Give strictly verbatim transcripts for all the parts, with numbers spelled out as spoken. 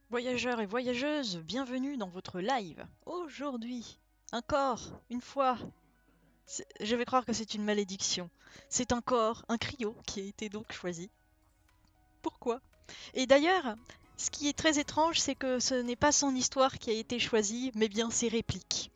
Voyageurs et voyageuses, bienvenue dans votre live. Aujourd'hui, encore, une fois, c'est- je vais croire que c'est une malédiction. C'est encore un Cryo qui a été donc choisi. Pourquoi? Et d'ailleurs, ce qui est très étrange, c'est que ce n'est pas son histoire qui a été choisie, mais bien ses répliques.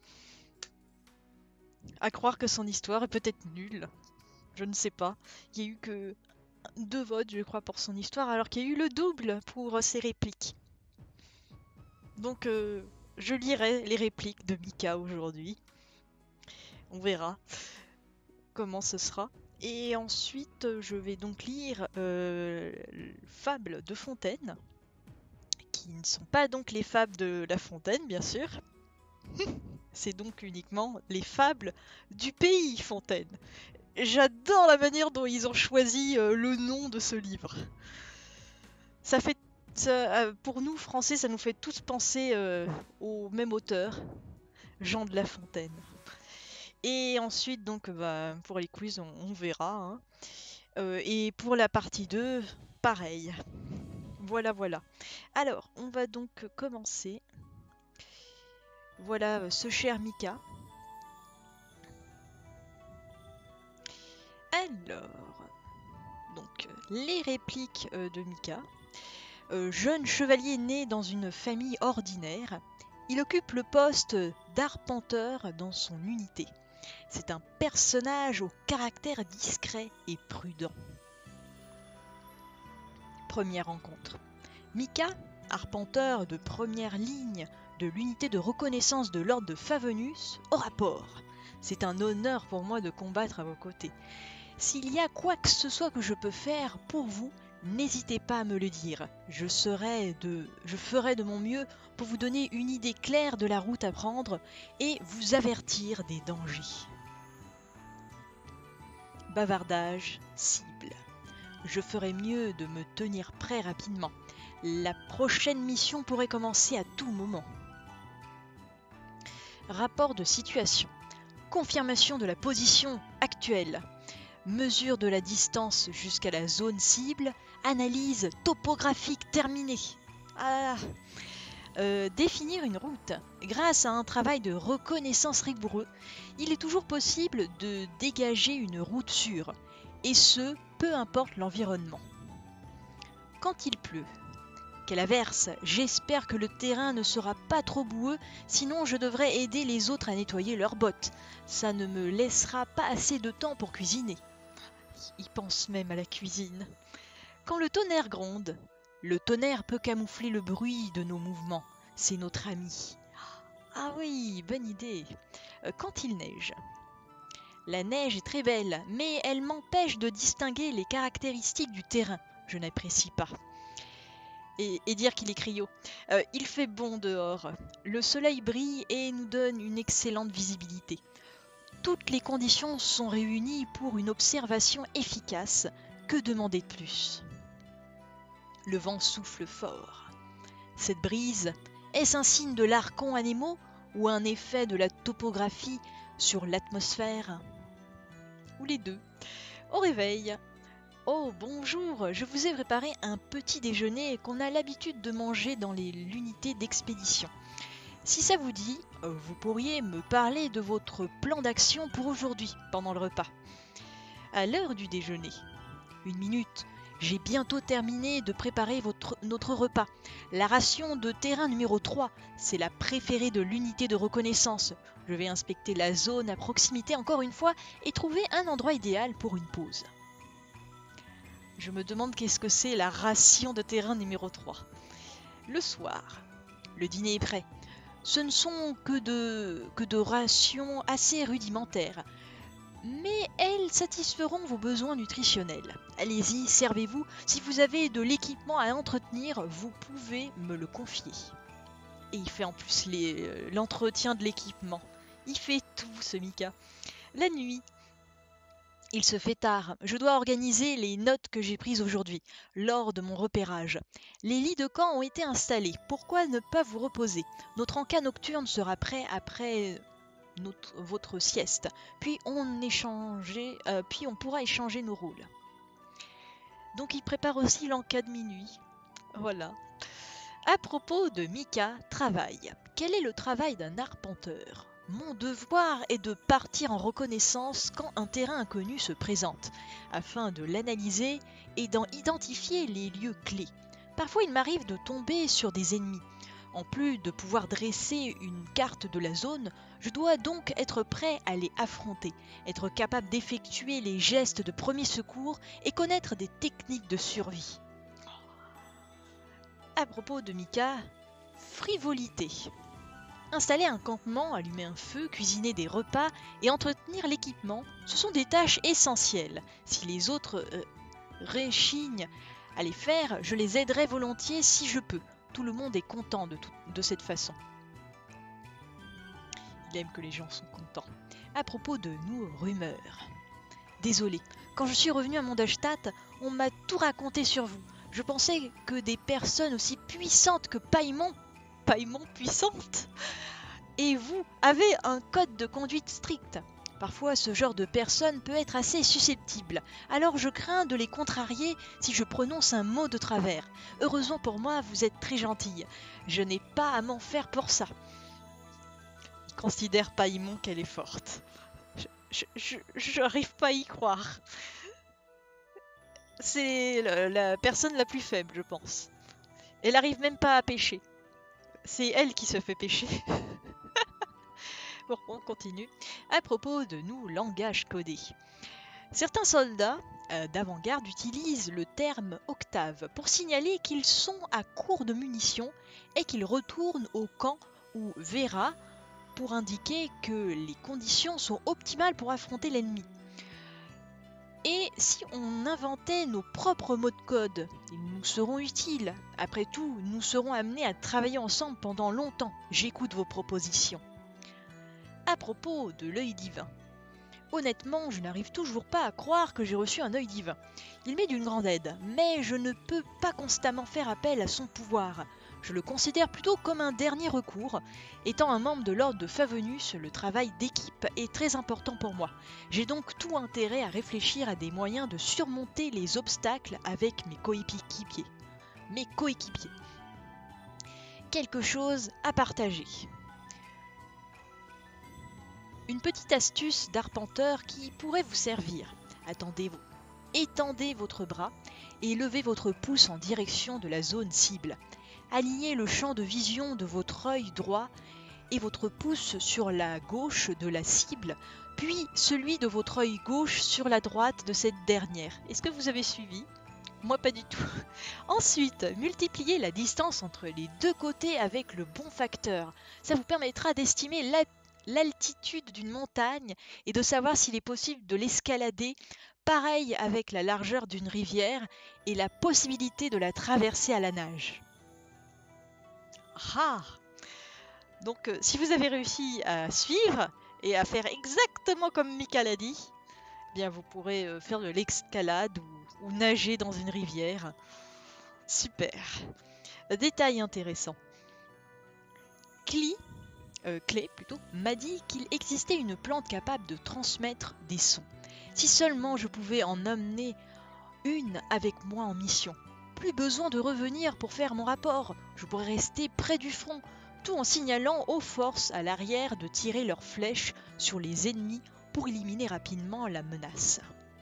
À croire que son histoire est peut-être nulle. Je ne sais pas. Il y a eu que deux votes, je crois, pour son histoire, alors qu'il y a eu le double pour ses répliques. Donc, euh, je lirai les répliques de Mika aujourd'hui. On verra comment ce sera. Et ensuite, je vais donc lire euh, Fables de Fontaine, qui ne sont pas donc les fables de La Fontaine, bien sûr. C'est donc uniquement les fables du pays Fontaine. J'adore la manière dont ils ont choisi euh, le nom de ce livre. Ça fait, ça, euh, pour nous Français, ça nous fait tous penser euh, au même auteur, Jean de La Fontaine. Et ensuite, donc, bah, pour les quiz, on, on verra, hein. Euh, et pour la partie deux, pareil. Voilà, voilà. Alors, on va donc commencer. Voilà euh, ce cher Mika. Alors, donc, euh, les répliques euh, de Mika. Euh, jeune chevalier né dans une famille ordinaire, il occupe le poste d'arpenteur dans son unité. C'est un personnage au caractère discret et prudent. Première rencontre. Mika, arpenteur de première ligne de l'unité de reconnaissance de l'ordre de Favonius, au rapport. C'est un honneur pour moi de combattre à vos côtés. S'il y a quoi que ce soit que je peux faire pour vous, n'hésitez pas à me le dire. Je serai de, je ferai de mon mieux pour vous donner une idée claire de la route à prendre et vous avertir des dangers. Bavardage, cible. Je ferai mieux de me tenir prêt rapidement. La prochaine mission pourrait commencer à tout moment. Rapport de situation. Confirmation de la position actuelle. Mesure de la distance jusqu'à la zone cible. Analyse topographique terminée. Ah, euh, définir une route. Grâce à un travail de reconnaissance rigoureux, il est toujours possible de dégager une route sûre, et ce, peu importe l'environnement. Quand il pleut, quelle averse! J'espère que le terrain ne sera pas trop boueux, sinon je devrais aider les autres à nettoyer leurs bottes. Ça ne me laissera pas assez de temps pour cuisiner. Il pense même à la cuisine. Quand le tonnerre gronde, le tonnerre peut camoufler le bruit de nos mouvements. C'est notre ami. Ah oui, bonne idée. Euh, Quand il neige. La neige est très belle, mais elle m'empêche de distinguer les caractéristiques du terrain. Je n'apprécie pas. Et, et dire qu'il est cryo. Euh, il fait bon dehors. Le soleil brille et nous donne une excellente visibilité. Toutes les conditions sont réunies pour une observation efficace. Que demander de plus? Le vent souffle fort. Cette brise, est-ce un signe de l'archon anémo ou un effet de la topographie sur l'atmosphère? Ou les deux? Au réveil. Oh, bonjour, je vous ai préparé un petit déjeuner qu'on a l'habitude de manger dans les l'unité d'expédition. Si ça vous dit, vous pourriez me parler de votre plan d'action pour aujourd'hui, pendant le repas. À l'heure du déjeuner. Une minute, j'ai bientôt terminé de préparer votre, notre repas. La ration de terrain numéro trois, c'est la préférée de l'unité de reconnaissance. Je vais inspecter la zone à proximité encore une fois et trouver un endroit idéal pour une pause. Je me demande qu'est-ce que c'est la ration de terrain numéro trois. Le soir, le dîner est prêt. Ce ne sont que de, que de rations assez rudimentaires, mais elles satisferont vos besoins nutritionnels. Allez-y, servez-vous. Si vous avez de l'équipement à entretenir, vous pouvez me le confier. Et il fait en plus les, euh, l'entretien de l'équipement. Il fait tout, ce Mika. La nuit. Il se fait tard. Je dois organiser les notes que j'ai prises aujourd'hui, lors de mon repérage. Les lits de camp ont été installés. Pourquoi ne pas vous reposer? Notre encas nocturne sera prêt après notre, votre sieste. Puis on, échangeait, euh, puis on pourra échanger nos rôles. Donc il prépare aussi l'encas de minuit. Voilà. À propos de Mika, travail. Quel est le travail d'un arpenteur? Mon devoir est de partir en reconnaissance quand un terrain inconnu se présente, afin de l'analyser et d'en identifier les lieux clés. Parfois il m'arrive de tomber sur des ennemis. En plus de pouvoir dresser une carte de la zone, je dois donc être prêt à les affronter, être capable d'effectuer les gestes de premier secours et connaître des techniques de survie. À propos de Mika, frivolité. Installer un campement, allumer un feu, cuisiner des repas et entretenir l'équipement, ce sont des tâches essentielles. Si les autres euh, réchignent à les faire, je les aiderai volontiers si je peux. Tout le monde est content de, tout, de cette façon. Il aime que les gens sont contents. À propos de nos rumeurs. Désolé, quand je suis revenu à Mondstadt, on m'a tout raconté sur vous. Je pensais que des personnes aussi puissantes que Paimon, Paimon puissante, et vous avez un code de conduite strict. Parfois, ce genre de personne peut être assez susceptible, alors je crains de les contrarier si je prononce un mot de travers. Heureusement pour moi, vous êtes très gentille. Je n'ai pas à m'en faire pour ça. Il considère Paimon qu'elle est forte. Je n'arrive pas à y croire. C'est la, la personne la plus faible, je pense. Elle n'arrive même pas à pêcher. C'est elle qui se fait pêcher. Bon, on continue. À propos de nous, langage codé. Certains soldats euh, d'avant-garde utilisent le terme octave pour signaler qu'ils sont à court de munitions et qu'ils retournent au camp, ou Vera pour indiquer que les conditions sont optimales pour affronter l'ennemi. Et si on inventait nos propres mots de code, ils nous seront utiles. Après tout, nous serons amenés à travailler ensemble pendant longtemps. J'écoute vos propositions. À propos de l'œil divin. Honnêtement, je n'arrive toujours pas à croire que j'ai reçu un œil divin. Il m'est d'une grande aide, mais je ne peux pas constamment faire appel à son pouvoir. Je le considère plutôt comme un dernier recours. Étant un membre de l'ordre de Favonius, le travail d'équipe est très important pour moi. J'ai donc tout intérêt à réfléchir à des moyens de surmonter les obstacles avec mes coéquipiers. Mes coéquipiers. Quelque chose à partager. Une petite astuce d'arpenteur qui pourrait vous servir. Attendez-vous. Étendez votre bras et levez votre pouce en direction de la zone cible. Alignez le champ de vision de votre œil droit et votre pouce sur la gauche de la cible, puis celui de votre œil gauche sur la droite de cette dernière. Est-ce que vous avez suivi ? Moi, pas du tout. Ensuite, multipliez la distance entre les deux côtés avec le bon facteur. Ça vous permettra d'estimer la l'altitude d'une montagne et de savoir s'il est possible de l'escalader, pareil avec la largeur d'une rivière et la possibilité de la traverser à la nage. Ah! Donc euh, si vous avez réussi à suivre et à faire exactement comme Mika l'a dit, eh bien vous pourrez euh, faire de l'escalade ou, ou nager dans une rivière. Super! Détail intéressant. Cli Euh, Clé plutôt, m'a dit qu'il existait une plante capable de transmettre des sons. Si seulement je pouvais en emmener une avec moi en mission. Plus besoin de revenir pour faire mon rapport. Je pourrais rester près du front, tout en signalant aux forces à l'arrière de tirer leurs flèches sur les ennemis pour éliminer rapidement la menace.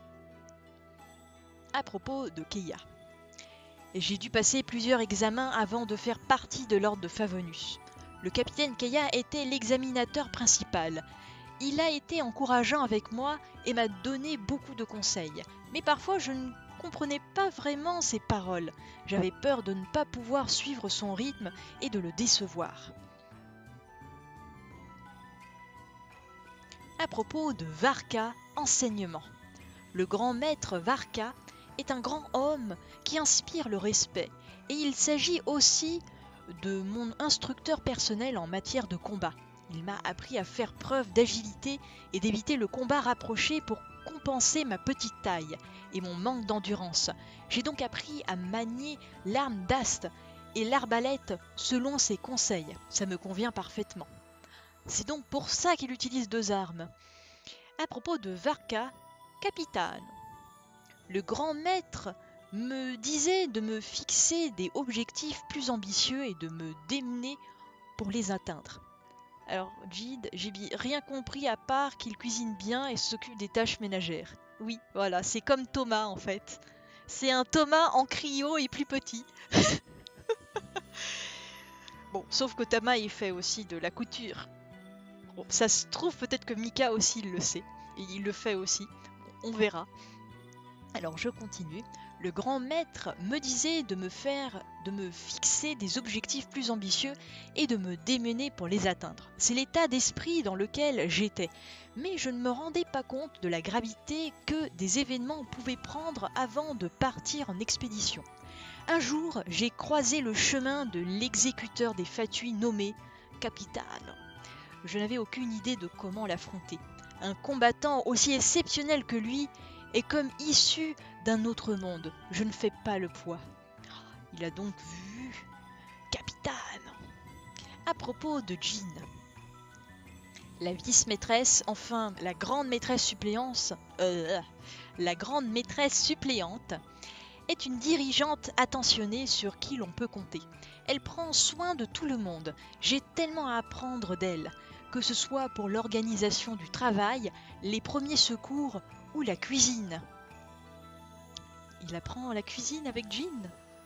À propos de Keia. J'ai dû passer plusieurs examens avant de faire partie de l'ordre de Favonius. Le capitaine Keia était l'examinateur principal. Il a été encourageant avec moi et m'a donné beaucoup de conseils. Mais parfois je ne comprenais pas vraiment ses paroles. J'avais peur de ne pas pouvoir suivre son rythme et de le décevoir. À propos de Varka, enseignement. Le grand maître Varka est un grand homme qui inspire le respect. Et il s'agit aussi de mon instructeur personnel en matière de combat. Il m'a appris à faire preuve d'agilité et d'éviter le combat rapproché pour compenser ma petite taille et mon manque d'endurance. J'ai donc appris à manier l'arme d'Ast et l'arbalète selon ses conseils. Ça me convient parfaitement. C'est donc pour ça qu'il utilise deux armes. À propos de Varka, capitaine. Le grand maître me disait de me fixer des objectifs plus ambitieux et de me démener pour les atteindre. Alors, Jid, j'ai rien compris à part qu'il cuisine bien et s'occupe des tâches ménagères. Oui, voilà, c'est comme Thomas en fait. C'est un Thomas en cryo et plus petit. Bon, sauf que Thomas il fait aussi de la couture. Bon, ça se trouve peut-être que Mika aussi il le sait. Et il le fait aussi. On verra. Alors je continue. Le grand maître me disait de me faire, de me fixer des objectifs plus ambitieux et de me démener pour les atteindre. C'est l'état d'esprit dans lequel j'étais. Mais je ne me rendais pas compte de la gravité que des événements pouvaient prendre avant de partir en expédition. Un jour, j'ai croisé le chemin de l'exécuteur des fatuis nommé Capitane. Je n'avais aucune idée de comment l'affronter. Un combattant aussi exceptionnel que lui est comme issu d'un autre monde. Je ne fais pas le poids. Il a donc vu Capitane. À propos de Jean, la vice-maîtresse, enfin la grande maîtresse suppléante, euh, la grande maîtresse suppléante, est une dirigeante attentionnée sur qui l'on peut compter. Elle prend soin de tout le monde. J'ai tellement à apprendre d'elle, que ce soit pour l'organisation du travail, les premiers secours ou la cuisine. Il apprend la cuisine avec Jean.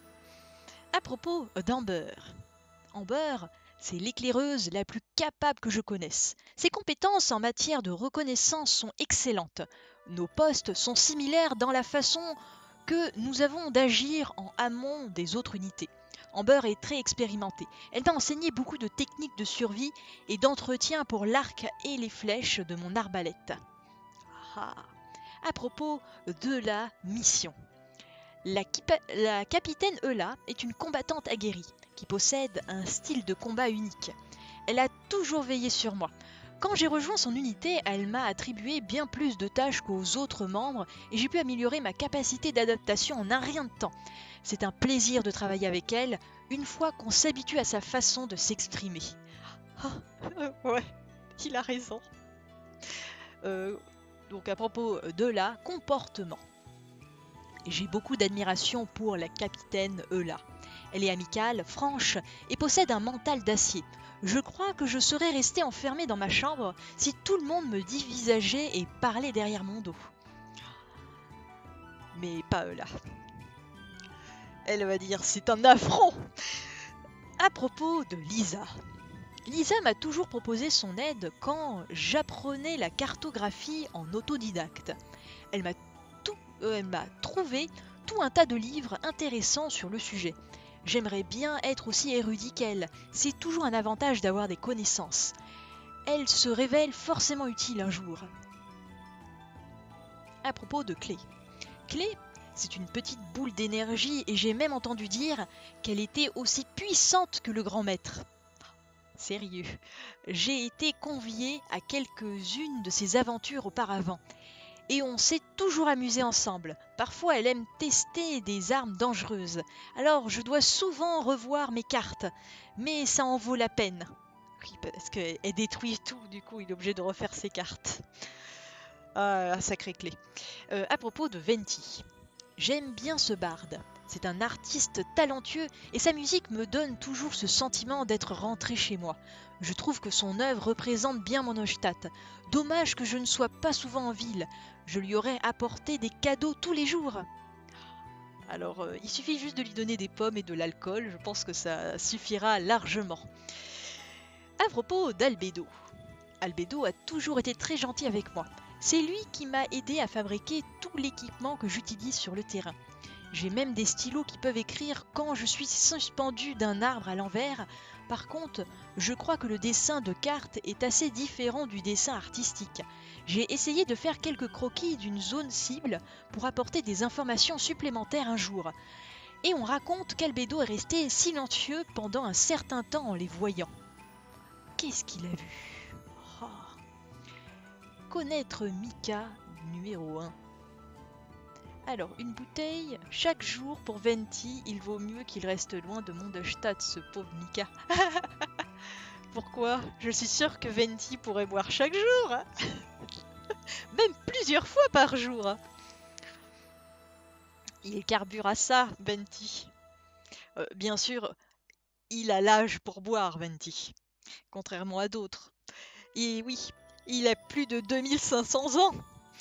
À propos d'Amber. Amber, c'est l'éclaireuse la plus capable que je connaisse. Ses compétences en matière de reconnaissance sont excellentes. Nos postes sont similaires dans la façon que nous avons d'agir en amont des autres unités. Amber est très expérimentée. Elle m'a enseigné beaucoup de techniques de survie et d'entretien pour l'arc et les flèches de mon arbalète. Ah. À propos de la mission. La, la capitaine Eula est une combattante aguerrie qui possède un style de combat unique. Elle a toujours veillé sur moi. Quand j'ai rejoint son unité, elle m'a attribué bien plus de tâches qu'aux autres membres et j'ai pu améliorer ma capacité d'adaptation en un rien de temps. C'est un plaisir de travailler avec elle, une fois qu'on s'habitue à sa façon de s'exprimer. Oh, euh, ouais, il a raison. Euh, donc à propos de la comportement. J'ai beaucoup d'admiration pour la capitaine Eula. Elle est amicale, franche et possède un mental d'acier. Je crois que je serais restée enfermée dans ma chambre si tout le monde me dévisageait et parlait derrière mon dos. Mais pas Eula. Elle va dire c'est un affront. À propos de Lisa. Lisa m'a toujours proposé son aide quand j'apprenais la cartographie en autodidacte. Elle m'a tout, euh, elle m'a trouvé tout un tas de livres intéressants sur le sujet. J'aimerais bien être aussi érudit qu'elle. C'est toujours un avantage d'avoir des connaissances. Elle se révèle forcément utile un jour. À propos de Clé. Clé, c'est une petite boule d'énergie et j'ai même entendu dire qu'elle était aussi puissante que le grand maître. Sérieux, j'ai été conviée à quelques-unes de ses aventures auparavant. Et on s'est toujours amusé ensemble. Parfois, elle aime tester des armes dangereuses. Alors, je dois souvent revoir mes cartes. Mais ça en vaut la peine. Oui, parce qu'elle détruit tout. Du coup, il est obligé de refaire ses cartes. Ah, sacrée Clé. Euh, à propos de Venti. J'aime bien ce barde. C'est un artiste talentueux et sa musique me donne toujours ce sentiment d'être rentré chez moi. Je trouve que son œuvre représente bien mon Neustadt. Dommage que je ne sois pas souvent en ville. Je lui aurais apporté des cadeaux tous les jours. Alors, euh, il suffit juste de lui donner des pommes et de l'alcool. Je pense que ça suffira largement. À propos d'Albedo. Albedo a toujours été très gentil avec moi. C'est lui qui m'a aidé à fabriquer tout l'équipement que j'utilise sur le terrain. J'ai même des stylos qui peuvent écrire quand je suis suspendu d'un arbre à l'envers. Par contre, je crois que le dessin de carte est assez différent du dessin artistique. J'ai essayé de faire quelques croquis d'une zone cible pour apporter des informations supplémentaires un jour. Et on raconte qu'Albedo est resté silencieux pendant un certain temps en les voyant. Qu'est-ce qu'il a vu? Oh. Connaître Mika numéro un. Alors, une bouteille, chaque jour pour Venti, il vaut mieux qu'il reste loin de Mondstadt, ce pauvre Mika. Pourquoi? Je suis sûre que Venti pourrait boire chaque jour. Hein. Même plusieurs fois par jour. Il carbure à ça, Venti. Euh, bien sûr, il a l'âge pour boire, Venti. Contrairement à d'autres. Et oui, il a plus de deux mille cinq cents ans.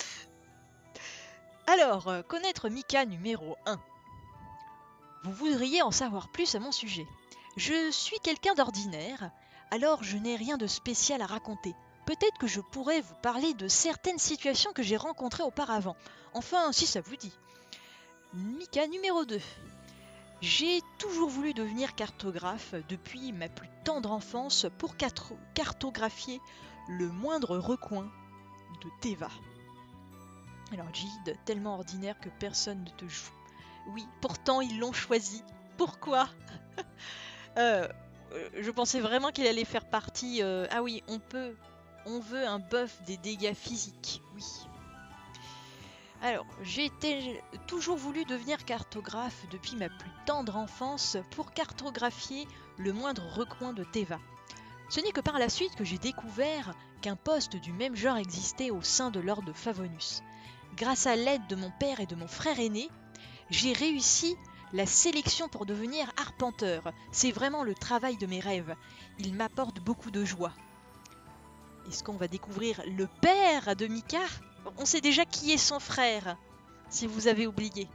Alors, euh, connaître Mika numéro un. Vous voudriez en savoir plus à mon sujet. Je suis quelqu'un d'ordinaire, alors je n'ai rien de spécial à raconter. Peut-être que je pourrais vous parler de certaines situations que j'ai rencontrées auparavant. Enfin, si ça vous dit. Mika numéro deux. J'ai toujours voulu devenir cartographe depuis ma plus tendre enfance pour cartographier le moindre recoin de Teva. Alors Jade, tellement ordinaire que personne ne te joue. Oui, pourtant ils l'ont choisi. Pourquoi? euh, Je pensais vraiment qu'il allait faire partie... Euh... Ah oui, on peut... On veut un buff des dégâts physiques, oui. Alors, j'ai toujours voulu devenir cartographe depuis ma plus tendre enfance pour cartographier le moindre recoin de Teva. Ce n'est que par la suite que j'ai découvert qu'un poste du même genre existait au sein de l'ordre de Favonius. Grâce à l'aide de mon père et de mon frère aîné, j'ai réussi la sélection pour devenir arpenteur. C'est vraiment le travail de mes rêves. Il m'apporte beaucoup de joie. Est-ce qu'on va découvrir le père de Mika? On sait déjà qui est son frère, si vous avez oublié.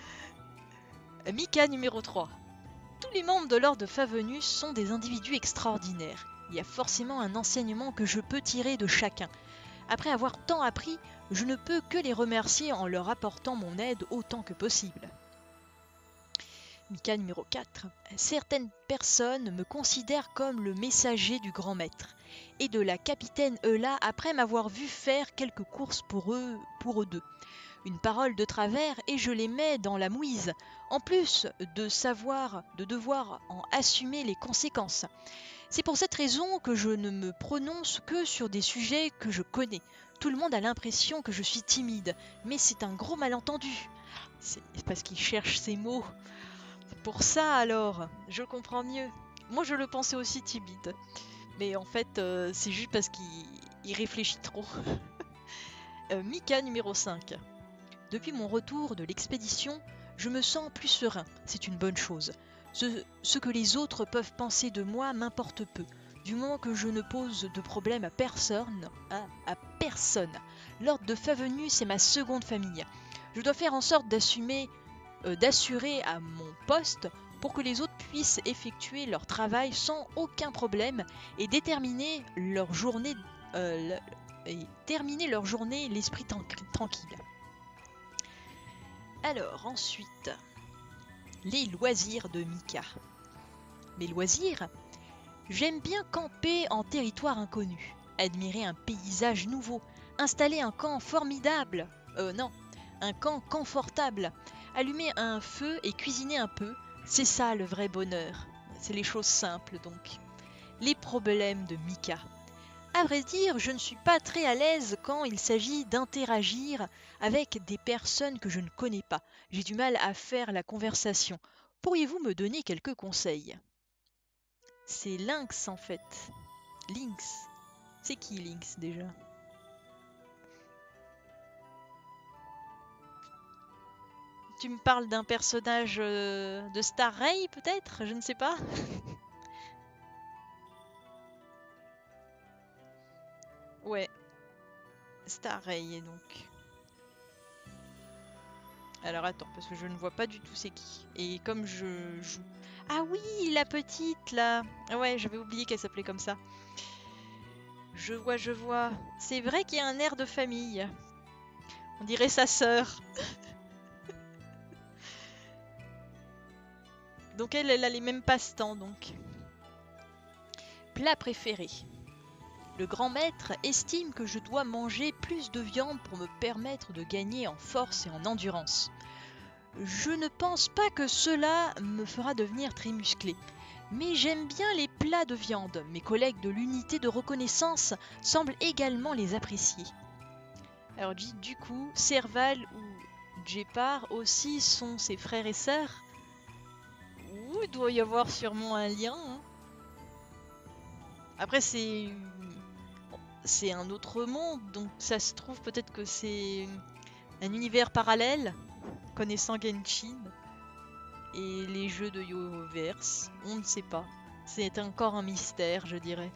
Mika numéro trois. Tous les membres de l'ordre de Favonius sont des individus extraordinaires. Il y a forcément un enseignement que je peux tirer de chacun. Après avoir tant appris, je ne peux que les remercier en leur apportant mon aide autant que possible. Mika numéro quatre. Certaines personnes me considèrent comme le messager du grand maître et de la capitaine Eula après m'avoir vu faire quelques courses pour eux, pour eux deux. Une parole de travers et je les mets dans la mouise, en plus de savoir, de devoir en assumer les conséquences. C'est pour cette raison que je ne me prononce que sur des sujets que je connais. Tout le monde a l'impression que je suis timide, mais c'est un gros malentendu. C'est parce qu'il cherche ses mots. C'est pour ça alors, je comprends mieux. Moi je le pensais aussi timide. Mais en fait, euh, c'est juste parce qu'il réfléchit trop. euh, Mika numéro cinq. Depuis mon retour de l'expédition, je me sens plus serein. C'est une bonne chose. Ce, ce que les autres peuvent penser de moi m'importe peu. Du moment que je ne pose de problème à personne, à, à personne. L'ordre de Favonius est ma seconde famille. Je dois faire en sorte d'assumer, euh, d'assurer à mon poste pour que les autres puissent effectuer leur travail sans aucun problème et déterminer leur journée, euh, et terminer leur journée l'esprit tranquille. Alors ensuite, les loisirs de Mika. Mes loisirs, j'aime bien camper en territoire inconnu, admirer un paysage nouveau, installer un camp formidable, euh non, un camp confortable, allumer un feu et cuisiner un peu. C'est ça le vrai bonheur, c'est les choses simples donc. Les problèmes de Mika. À vrai dire, je ne suis pas très à l'aise quand il s'agit d'interagir avec des personnes que je ne connais pas. J'ai du mal à faire la conversation. Pourriez-vous me donner quelques conseils? C'est Lynx en fait. Lynx. C'est qui Lynx déjà? Tu me parles d'un personnage euh, de Star Rail peut-être? Je ne sais pas. Ouais. Star Rail donc. Alors attends, parce que je ne vois pas du tout c'est qui. Et comme je joue... Ah oui, la petite là. Ouais, j'avais oublié qu'elle s'appelait comme ça. Je vois, je vois. C'est vrai qu'il y a un air de famille. On dirait sa sœur. Donc elle, elle a les mêmes passe-temps donc. Plat préféré. Le grand maître estime que je dois manger plus de viande pour me permettre de gagner en force et en endurance. Je ne pense pas que cela me fera devenir très musclé, mais j'aime bien les plats de viande. Mes collègues de l'unité de reconnaissance semblent également les apprécier. Alors du coup, Serval ou Jepar aussi sont ses frères et sœurs. Ouh, il doit y avoir sûrement un lien. Hein. Après c'est... c'est un autre monde, donc ça se trouve peut-être que c'est un univers parallèle. connaissant Genshin et les jeux de Yoverse, on ne sait pas. C'est encore un mystère, je dirais.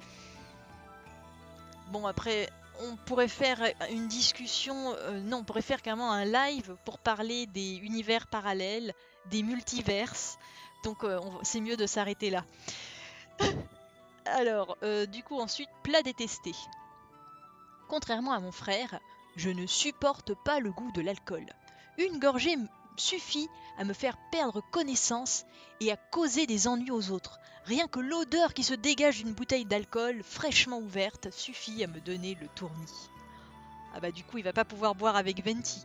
Bon, après, on pourrait faire une discussion... Euh, non, on pourrait faire carrément un live pour parler des univers parallèles, des multiverses. Donc, euh, c'est mieux de s'arrêter là. Alors, euh, du coup, ensuite, plat détesté. Contrairement à mon frère, je ne supporte pas le goût de l'alcool. Une gorgée suffit à me faire perdre connaissance et à causer des ennuis aux autres. Rien que l'odeur qui se dégage d'une bouteille d'alcool fraîchement ouverte suffit à me donner le tournis. Ah bah du coup, il va pas pouvoir boire avec Venti.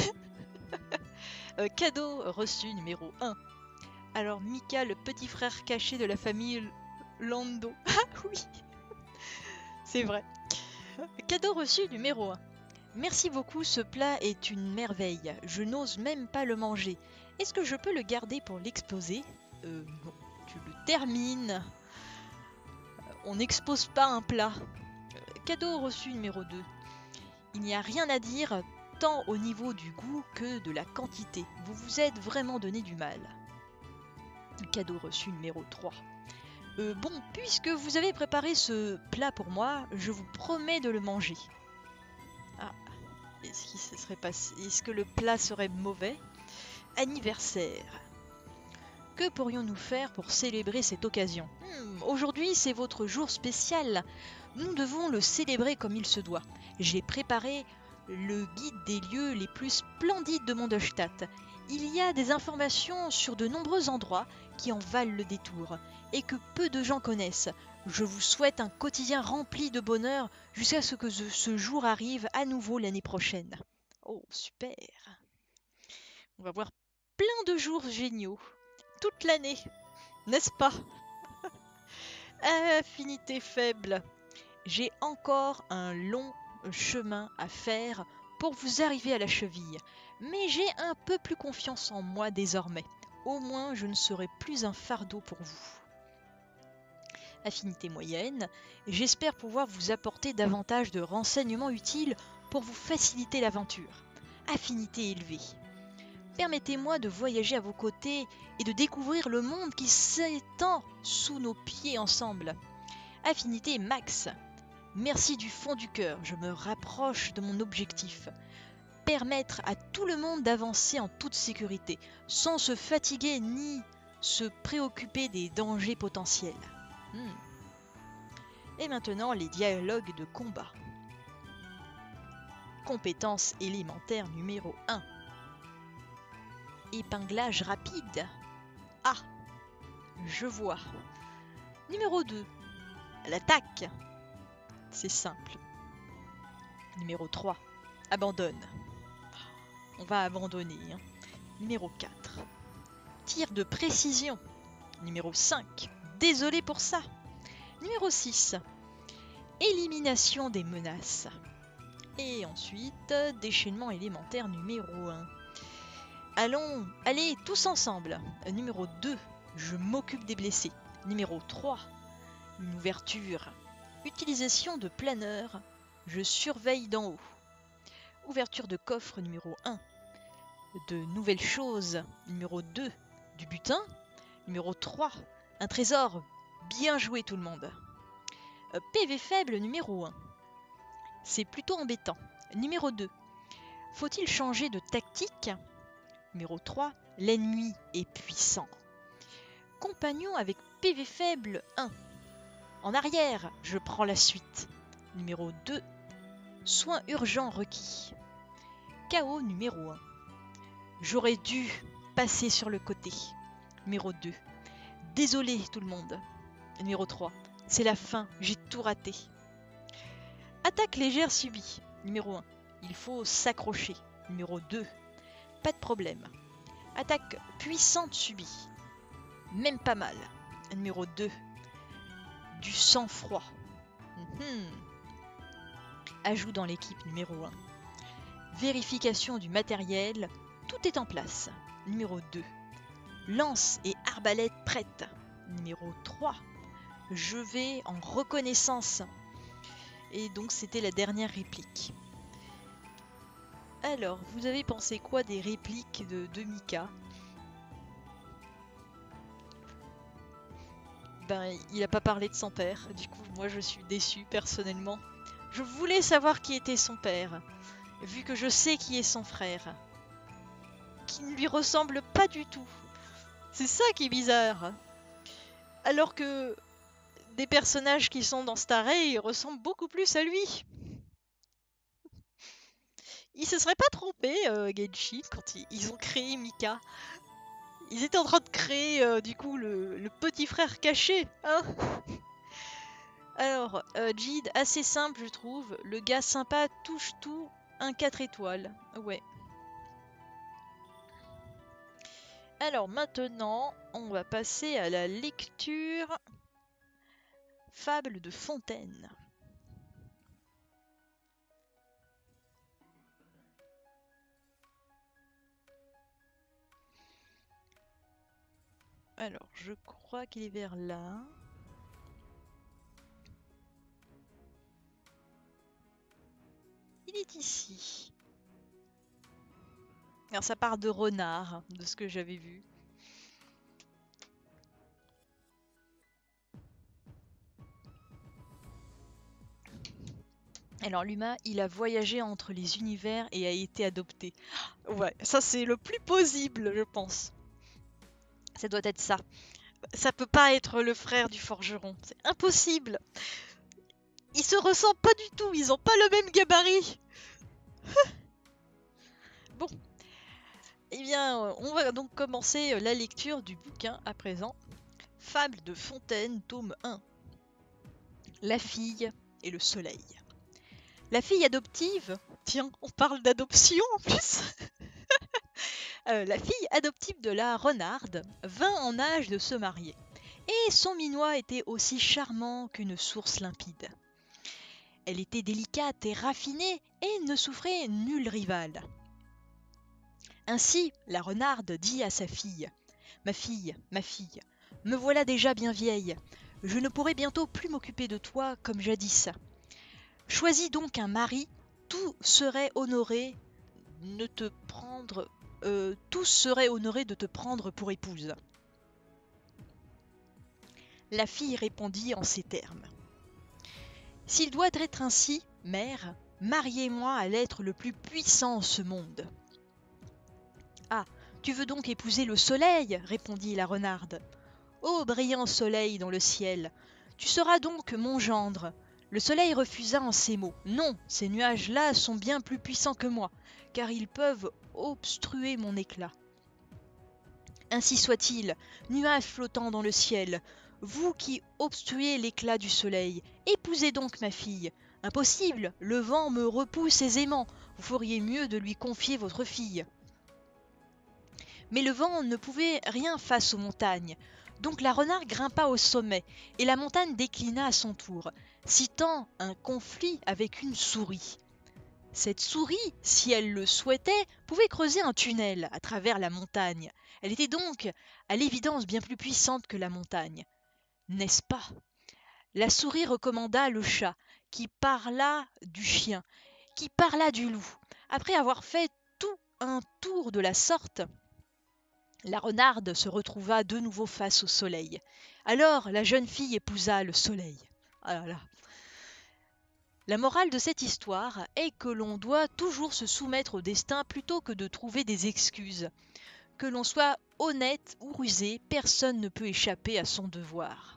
euh, cadeau reçu numéro un. Alors Mika, le petit frère caché de la famille Lando. Ah oui, c'est vrai. Cadeau reçu numéro un. Merci beaucoup, ce plat est une merveille. Je n'ose même pas le manger. Est-ce que je peux le garder pour l'exposer? Euh, non. Tu le termines. On n'expose pas un plat. Cadeau reçu numéro deux. Il n'y a rien à dire, tant au niveau du goût que de la quantité. Vous vous êtes vraiment donné du mal. Cadeau reçu numéro trois. Euh, bon, puisque vous avez préparé ce plat pour moi, je vous promets de le manger. Ah, est-ce qu'il se serait passé... Est-ce que le plat serait mauvais? Anniversaire. Que pourrions-nous faire pour célébrer cette occasion? hmm, Aujourd'hui, c'est votre jour spécial. Nous devons le célébrer comme il se doit. J'ai préparé le guide des lieux les plus splendides de Mondstadt. Il y a des informations sur de nombreux endroits qui en valent le détour et que peu de gens connaissent. Je vous souhaite un quotidien rempli de bonheur jusqu'à ce que ce jour arrive à nouveau l'année prochaine. Oh, super! On va voir plein de jours géniaux. Toute l'année, n'est-ce pas? Affinité faible. J'ai encore un long chemin à faire pour vous arriver à la cheville, mais j'ai un peu plus confiance en moi désormais. Au moins, je ne serai plus un fardeau pour vous. Affinité moyenne. J'espère pouvoir vous apporter davantage de renseignements utiles pour vous faciliter l'aventure. Affinité élevée. Permettez-moi de voyager à vos côtés et de découvrir le monde qui s'étend sous nos pieds ensemble. Affinité max. Merci du fond du cœur, je me rapproche de mon objectif. Permettre à tout le monde d'avancer en toute sécurité, sans se fatiguer ni se préoccuper des dangers potentiels. Hmm. Et maintenant, les dialogues de combat. Compétence élémentaire numéro un. Épinglage rapide. Ah, je vois. Numéro deux. L'attaque. C'est simple. Numéro trois. Abandonne. On va abandonner. Hein. Numéro quatre. Tir de précision. Numéro cinq. Désolé pour ça. Numéro six. Élimination des menaces. Et ensuite, déchaînement élémentaire numéro un. Allons, allez, tous ensemble. Numéro deux. Je m'occupe des blessés. Numéro trois. Une ouverture. Utilisation de planeur. Je surveille d'en haut. Ouverture de coffre numéro un. De nouvelles choses. Numéro deux. Du butin. Numéro trois. Un trésor. Bien joué tout le monde. Euh, P V faible numéro un. C'est plutôt embêtant. Numéro deux. Faut-il changer de tactique? Numéro trois. L'ennemi est puissant. Compagnon avec P V faible un. En arrière, je prends la suite. Numéro deux. Soins urgents requis. K O numéro un. J'aurais dû passer sur le côté. Numéro deux. Désolé tout le monde. Numéro trois. C'est la fin, j'ai tout raté. Attaque légère subie. Numéro un. Il faut s'accrocher. Numéro deux. Pas de problème. Attaque puissante subie. Même pas mal. Numéro deux. Du sang-froid. Mmh. Ajout dans l'équipe numéro un. Vérification du matériel. Tout est en place. Numéro deux. Lance et arbalète prêtes. Numéro trois. Je vais en reconnaissance. Et donc c'était la dernière réplique. Alors, vous avez pensé quoi des répliques de, de Mika? Ben, il a pas parlé de son père, du coup, moi je suis déçue personnellement. Je voulais savoir qui était son père, vu que je sais qui est son frère, qui ne lui ressemble pas du tout. C'est ça qui est bizarre. Alors que des personnages qui sont dans Star Rail ressemblent beaucoup plus à lui. Ils se seraient pas trompés, euh, Genshin, quand ils, ils ont créé Mika. Ils étaient en train de créer, euh, du coup, le, le petit frère caché, hein. Alors, euh, Jid, assez simple, je trouve. Le gars sympa touche tout, un quatre étoiles. Ouais. Alors, maintenant, on va passer à la lecture. Fable de Fontaine. Alors, je crois qu'il est vers là. Il est ici. Alors, ça part de renard, de ce que j'avais vu. Alors, l'humain, il a voyagé entre les univers et a été adopté. Ouais, ça c'est le plus plausible, je pense. Ça doit être ça. Ça peut pas être le frère du forgeron. C'est impossible. Ils se ressemblent pas du tout. Ils ont pas le même gabarit. Bon. Eh bien, on va donc commencer la lecture du bouquin à présent. Fable de Fontaine, tome un. La fille et le soleil. La fille adoptive, tiens, on parle d'adoption en plus. euh, la fille adoptive de la renarde vint en âge de se marier. Et son minois était aussi charmant qu'une source limpide. Elle était délicate et raffinée et ne souffrait nul rival. Ainsi, la renarde dit à sa fille « Ma fille, ma fille, me voilà déjà bien vieille. Je ne pourrai bientôt plus m'occuper de toi comme jadis. Choisis donc un mari, tout serait honoré de te prendre, euh, tous seraient honorés de te prendre pour épouse. » La fille répondit en ces termes. « S'il doit être ainsi, mère, mariez-moi à l'être le plus puissant en ce monde. » « Ah, tu veux donc épouser le soleil, répondit la renarde. Ô brillant soleil dans le ciel, tu seras donc mon gendre. Le soleil refusa en ces mots. Non, ces nuages-là sont bien plus puissants que moi, car ils peuvent obstruer mon éclat. Ainsi soit-il, nuages flottants dans le ciel, vous qui obstruez l'éclat du soleil, épousez donc ma fille. Impossible, le vent me repousse aisément, vous feriez mieux de lui confier votre fille. Mais le vent ne pouvait rien face aux montagnes, donc la renarde grimpa au sommet, et la montagne déclina à son tour, citant un conflit avec une souris. Cette souris, si elle le souhaitait, pouvait creuser un tunnel à travers la montagne. Elle était donc, à l'évidence, bien plus puissante que la montagne. N'est-ce pas ? La souris recommanda le chat, qui parla du chien, qui parla du loup. Après avoir fait tout un tour de la sorte, la renarde se retrouva de nouveau face au soleil. Alors la jeune fille épousa le soleil. Ah là là. La morale de cette histoire est que l'on doit toujours se soumettre au destin plutôt que de trouver des excuses. Que l'on soit honnête ou rusé, personne ne peut échapper à son devoir.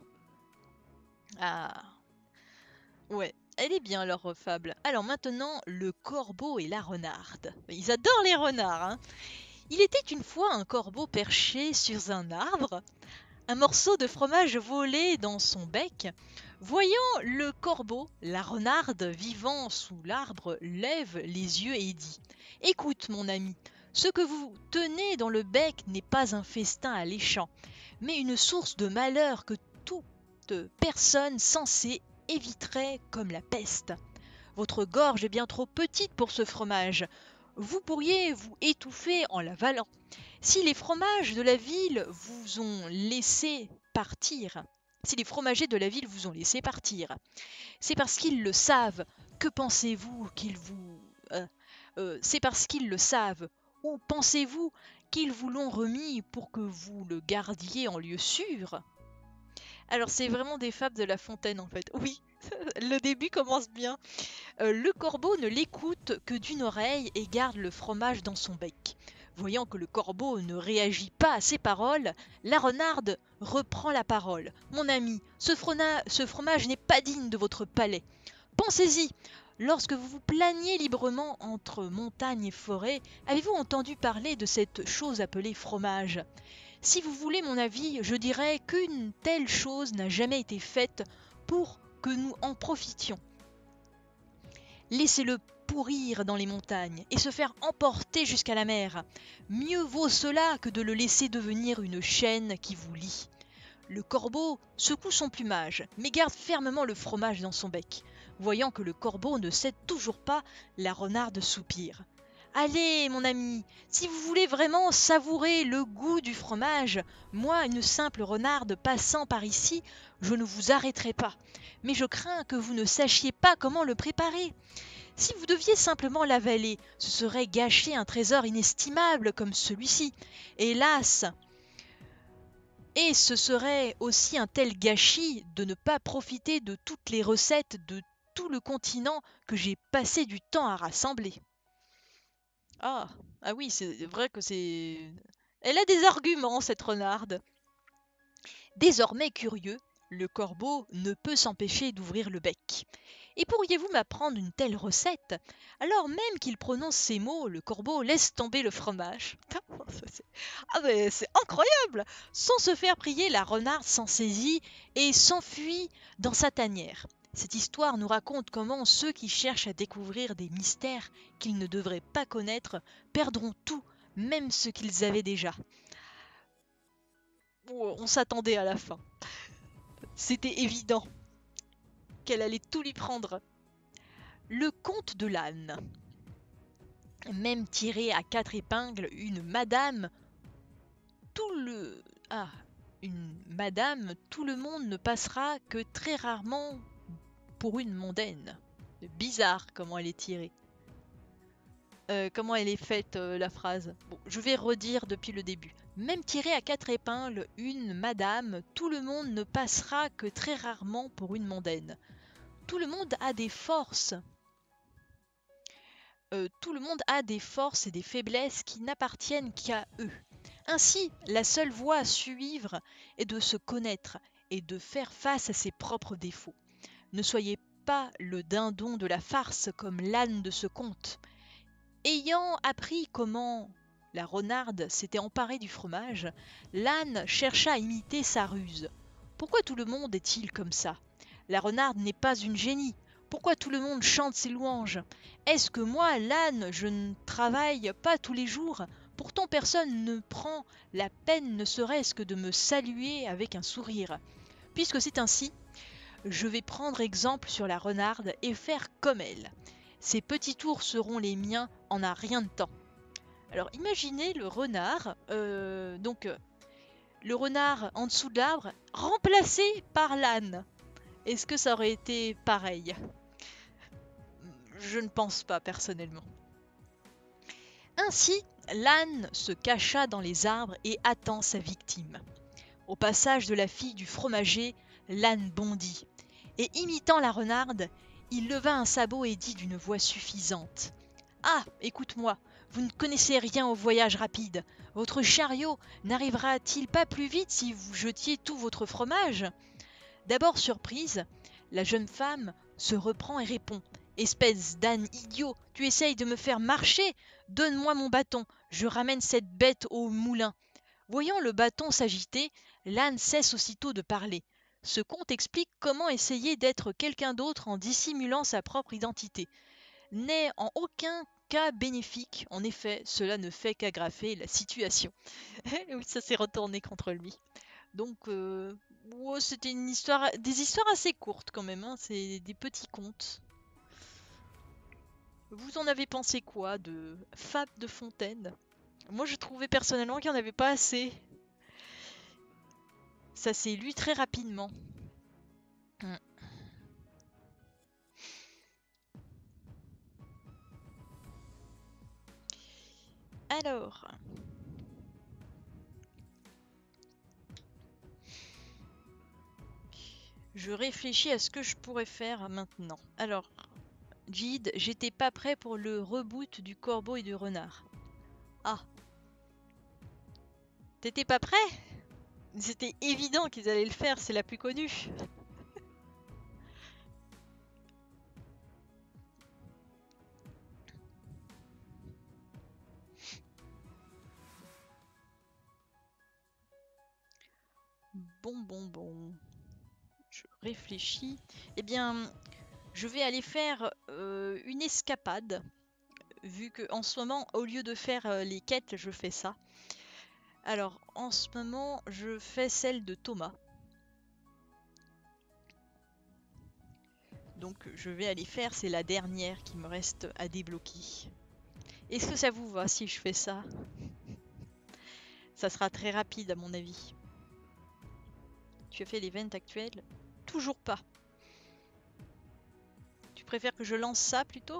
Ah, ouais, elle est bien leur fable. Alors maintenant, le corbeau et la renarde. Ils adorent les renards, hein. Il était une fois un corbeau perché sur un arbre, un morceau de fromage volait dans son bec. Voyant le corbeau, la renarde vivant sous l'arbre lève les yeux et dit « Écoute mon ami, ce que vous tenez dans le bec n'est pas un festin alléchant, mais une source de malheur que toute personne sensée éviterait comme la peste. Votre gorge est bien trop petite pour ce fromage. Vous pourriez vous étouffer en l'avalant. Si les fromages de la ville vous ont laissé partir, si les fromagers de la ville vous ont laissé partir, c'est parce qu'ils le savent. Que pensez-vous qu'ils vous... Euh, euh, c'est parce qu'ils le savent. Ou pensez-vous qu'ils vous l'ont remis pour que vous le gardiez en lieu sûr? Alors c'est vraiment des fables de La Fontaine en fait. Oui, le début commence bien. Euh, le corbeau ne l'écoute que d'une oreille et garde le fromage dans son bec. Voyant que le corbeau ne réagit pas à ses paroles, la renarde reprend la parole. Mon ami, ce, frona- ce fromage n'est pas digne de votre palais. Pensez-y, lorsque vous vous planiez librement entre montagne et forêt, avez-vous entendu parler de cette chose appelée fromage? Si vous voulez mon avis, je dirais qu'une telle chose n'a jamais été faite pour que nous en profitions. Laissez-le pourrir dans les montagnes et se faire emporter jusqu'à la mer. Mieux vaut cela que de le laisser devenir une chaîne qui vous lie. Le corbeau secoue son plumage, mais garde fermement le fromage dans son bec. Voyant que le corbeau ne cède toujours pas, la renarde soupire. Allez, mon ami, si vous voulez vraiment savourer le goût du fromage, moi, une simple renarde passant par ici, je ne vous arrêterai pas. Mais je crains que vous ne sachiez pas comment le préparer. Si vous deviez simplement l'avaler, ce serait gâcher un trésor inestimable comme celui-ci. Hélas! Et ce serait aussi un tel gâchis de ne pas profiter de toutes les recettes de tout le continent que j'ai passé du temps à rassembler. Ah, ah oui, c'est vrai que c'est... Elle a des arguments, cette renarde. Désormais curieux, le corbeau ne peut s'empêcher d'ouvrir le bec. Et pourriez-vous m'apprendre une telle recette? Alors même qu'il prononce ces mots, le corbeau laisse tomber le fromage. Ah mais c'est incroyable! Sans se faire prier, la renarde s'en saisit et s'enfuit dans sa tanière. Cette histoire nous raconte comment ceux qui cherchent à découvrir des mystères qu'ils ne devraient pas connaître perdront tout, même ce qu'ils avaient déjà. Oh, on s'attendait à la fin. C'était évident qu'elle allait tout lui prendre. Le conte de l'âne. Même tiré à quatre épingles, une madame, tout le... Ah, une madame, tout le monde ne passera que très rarement pour une mondaine. C'est bizarre comment elle est tirée. Euh, comment elle est faite, euh, la phrase. Bon, je vais redire depuis le début. Même tirée à quatre épingles, une madame, tout le monde ne passera que très rarement pour une mondaine. Tout le monde a des forces. Euh, tout le monde a des forces et des faiblesses qui n'appartiennent qu'à eux. Ainsi, la seule voie à suivre est de se connaître et de faire face à ses propres défauts. Ne soyez pas le dindon de la farce comme l'âne de ce conte. Ayant appris comment la renarde s'était emparée du fromage, l'âne chercha à imiter sa ruse. Pourquoi tout le monde est-il comme ça? La renarde n'est pas une génie. Pourquoi tout le monde chante ses louanges? Est-ce que moi, l'âne, je ne travaille pas tous les jours? Pourtant personne ne prend la peine ne serait-ce que de me saluer avec un sourire. Puisque c'est ainsi, je vais prendre exemple sur la renarde et faire comme elle. Ces petits tours seront les miens en un rien de temps. Alors imaginez le renard, euh, donc euh, le renard en dessous de l'arbre, remplacé par l'âne. Est-ce que ça aurait été pareil? Je ne pense pas personnellement. Ainsi, l'âne se cacha dans les arbres et attend sa victime. Au passage de la fille du fromager, l'âne bondit, et imitant la renarde, il leva un sabot et dit d'une voix suffisante. « Ah, écoute-moi, vous ne connaissez rien au voyage rapide. Votre chariot n'arrivera-t-il pas plus vite si vous jetiez tout votre fromage ?» D'abord surprise, la jeune femme se reprend et répond. « Espèce d'âne idiot, tu essayes de me faire marcher? Donne-moi mon bâton, je ramène cette bête au moulin. » Voyant le bâton s'agiter, l'âne cesse aussitôt de parler. Ce conte explique comment essayer d'être quelqu'un d'autre en dissimulant sa propre identité. N'est en aucun cas bénéfique, en effet, cela ne fait qu'aggraver la situation. Oui, ça s'est retourné contre lui. Donc, euh, oh, c'était une histoire, des histoires assez courtes quand même, hein, c'est des petits contes. Vous en avez pensé quoi de Fable de Fontaine? Moi, je trouvais personnellement qu'il n'y en avait pas assez. Ça s'est lu très rapidement. Mm. Alors... Je réfléchis à ce que je pourrais faire maintenant. Alors, Jid, j'étais pas prêt pour le reboot du corbeau et du renard. Ah. T'étais pas prêt? C'était évident qu'ils allaient le faire, c'est la plus connue. Bon, bon, bon. Je réfléchis. Eh bien, je vais aller faire euh, une escapade. Vu que en ce moment, au lieu de faire euh, les quêtes, je fais ça. Alors, en ce moment, je fais celle de Thomas. Donc, je vais aller faire, c'est la dernière qui me reste à débloquer. Est-ce que ça vous va si je fais ça? Ça sera très rapide à mon avis. Tu as fait l'event actuel? Toujours pas. Tu préfères que je lance ça plutôt?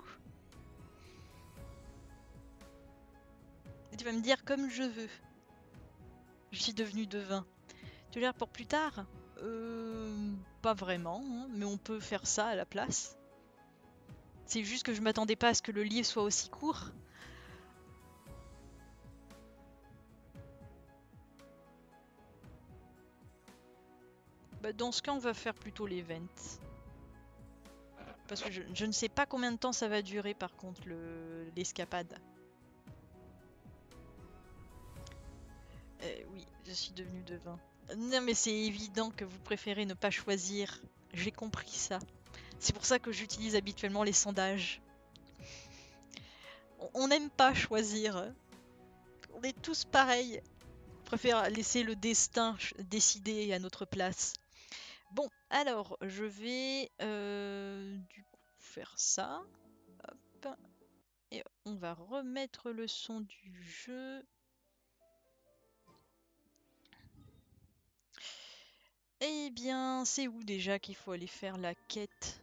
Et tu vas me dire comme je veux. Je suis devenue devin. Tu veux dire pour plus tard? Euh... Pas vraiment, hein, mais on peut faire ça à la place. C'est juste que je m'attendais pas à ce que le livre soit aussi court. Bah, dans ce cas, on va faire plutôt l'event. Parce que je, je ne sais pas combien de temps ça va durer par contre l'escapade. Euh, oui, je suis devenue devin. Non mais c'est évident que vous préférez ne pas choisir. J'ai compris ça. C'est pour ça que j'utilise habituellement les sondages. On n'aime pas choisir. On est tous pareils. On préfère laisser le destin décider à notre place. Bon, alors, je vais euh, du coup faire ça. Hop. Et on va remettre le son du jeu. Eh bien, c'est où déjà qu'il faut aller faire la quête?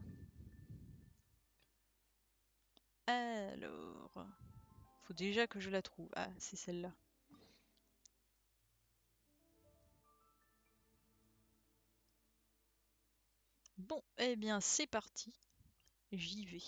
Alors, faut déjà que je la trouve. Ah, c'est celle-là. Bon, eh bien, c'est parti. J'y vais.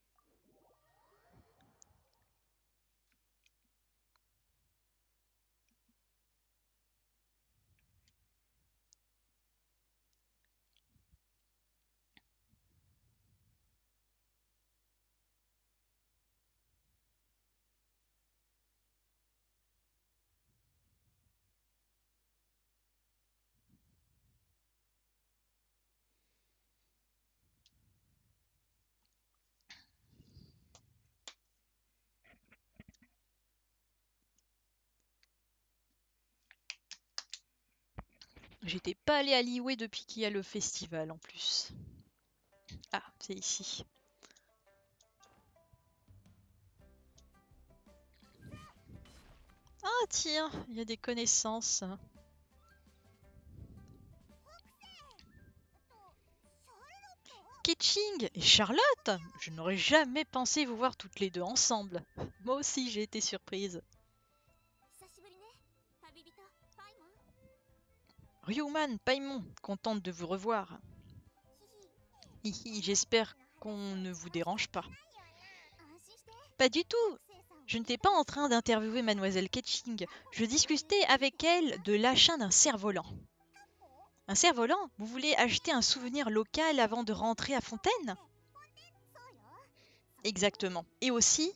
J'étais pas allée à Liyue depuis qu'il y a le festival en plus. Ah, c'est ici. Ah tiens, il y a des connaissances. Keqing et Charlotte! Je n'aurais jamais pensé vous voir toutes les deux ensemble. Moi aussi j'ai été surprise. Ryuman, Paimon, contente de vous revoir. Hihi, j'espère qu'on ne vous dérange pas. Pas du tout! Je n'étais pas en train d'interviewer Mademoiselle Keqing. Je discutais avec elle de l'achat d'un cerf-volant. Un cerf-volant? Vous voulez acheter un souvenir local avant de rentrer à Fontaine? Exactement. Et aussi,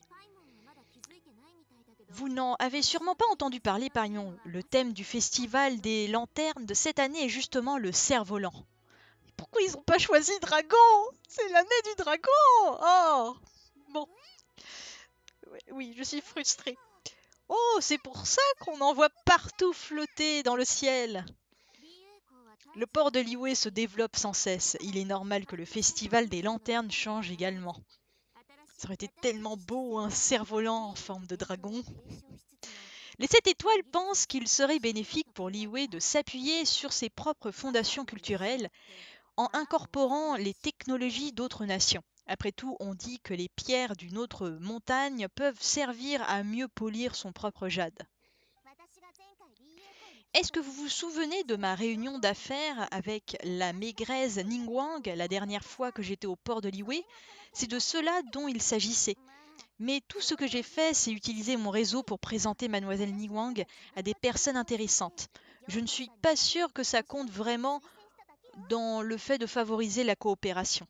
vous n'en avez sûrement pas entendu parler, Paimon. Le thème du festival des lanternes de cette année est justement le cerf-volant. Pourquoi ils n'ont pas choisi dragon? C'est l'année du dragon! Oh! Bon. Oui, je suis frustrée. Oh, c'est pour ça qu'on en voit partout flotter dans le ciel. Le port de Liyue se développe sans cesse. Il est normal que le festival des lanternes change également. Ça aurait été tellement beau, un cerf-volant en forme de dragon. Les sept étoiles pensent qu'il serait bénéfique pour Liyue de s'appuyer sur ses propres fondations culturelles en incorporant les technologies d'autres nations. Après tout, on dit que les pierres d'une autre montagne peuvent servir à mieux polir son propre jade. Est-ce que vous vous souvenez de ma réunion d'affaires avec la maigresse Ningguang la dernière fois que j'étais au port de Liyue? C'est de cela dont il s'agissait. Mais tout ce que j'ai fait, c'est utiliser mon réseau pour présenter mademoiselle Ningguang à des personnes intéressantes. Je ne suis pas sûre que ça compte vraiment dans le fait de favoriser la coopération.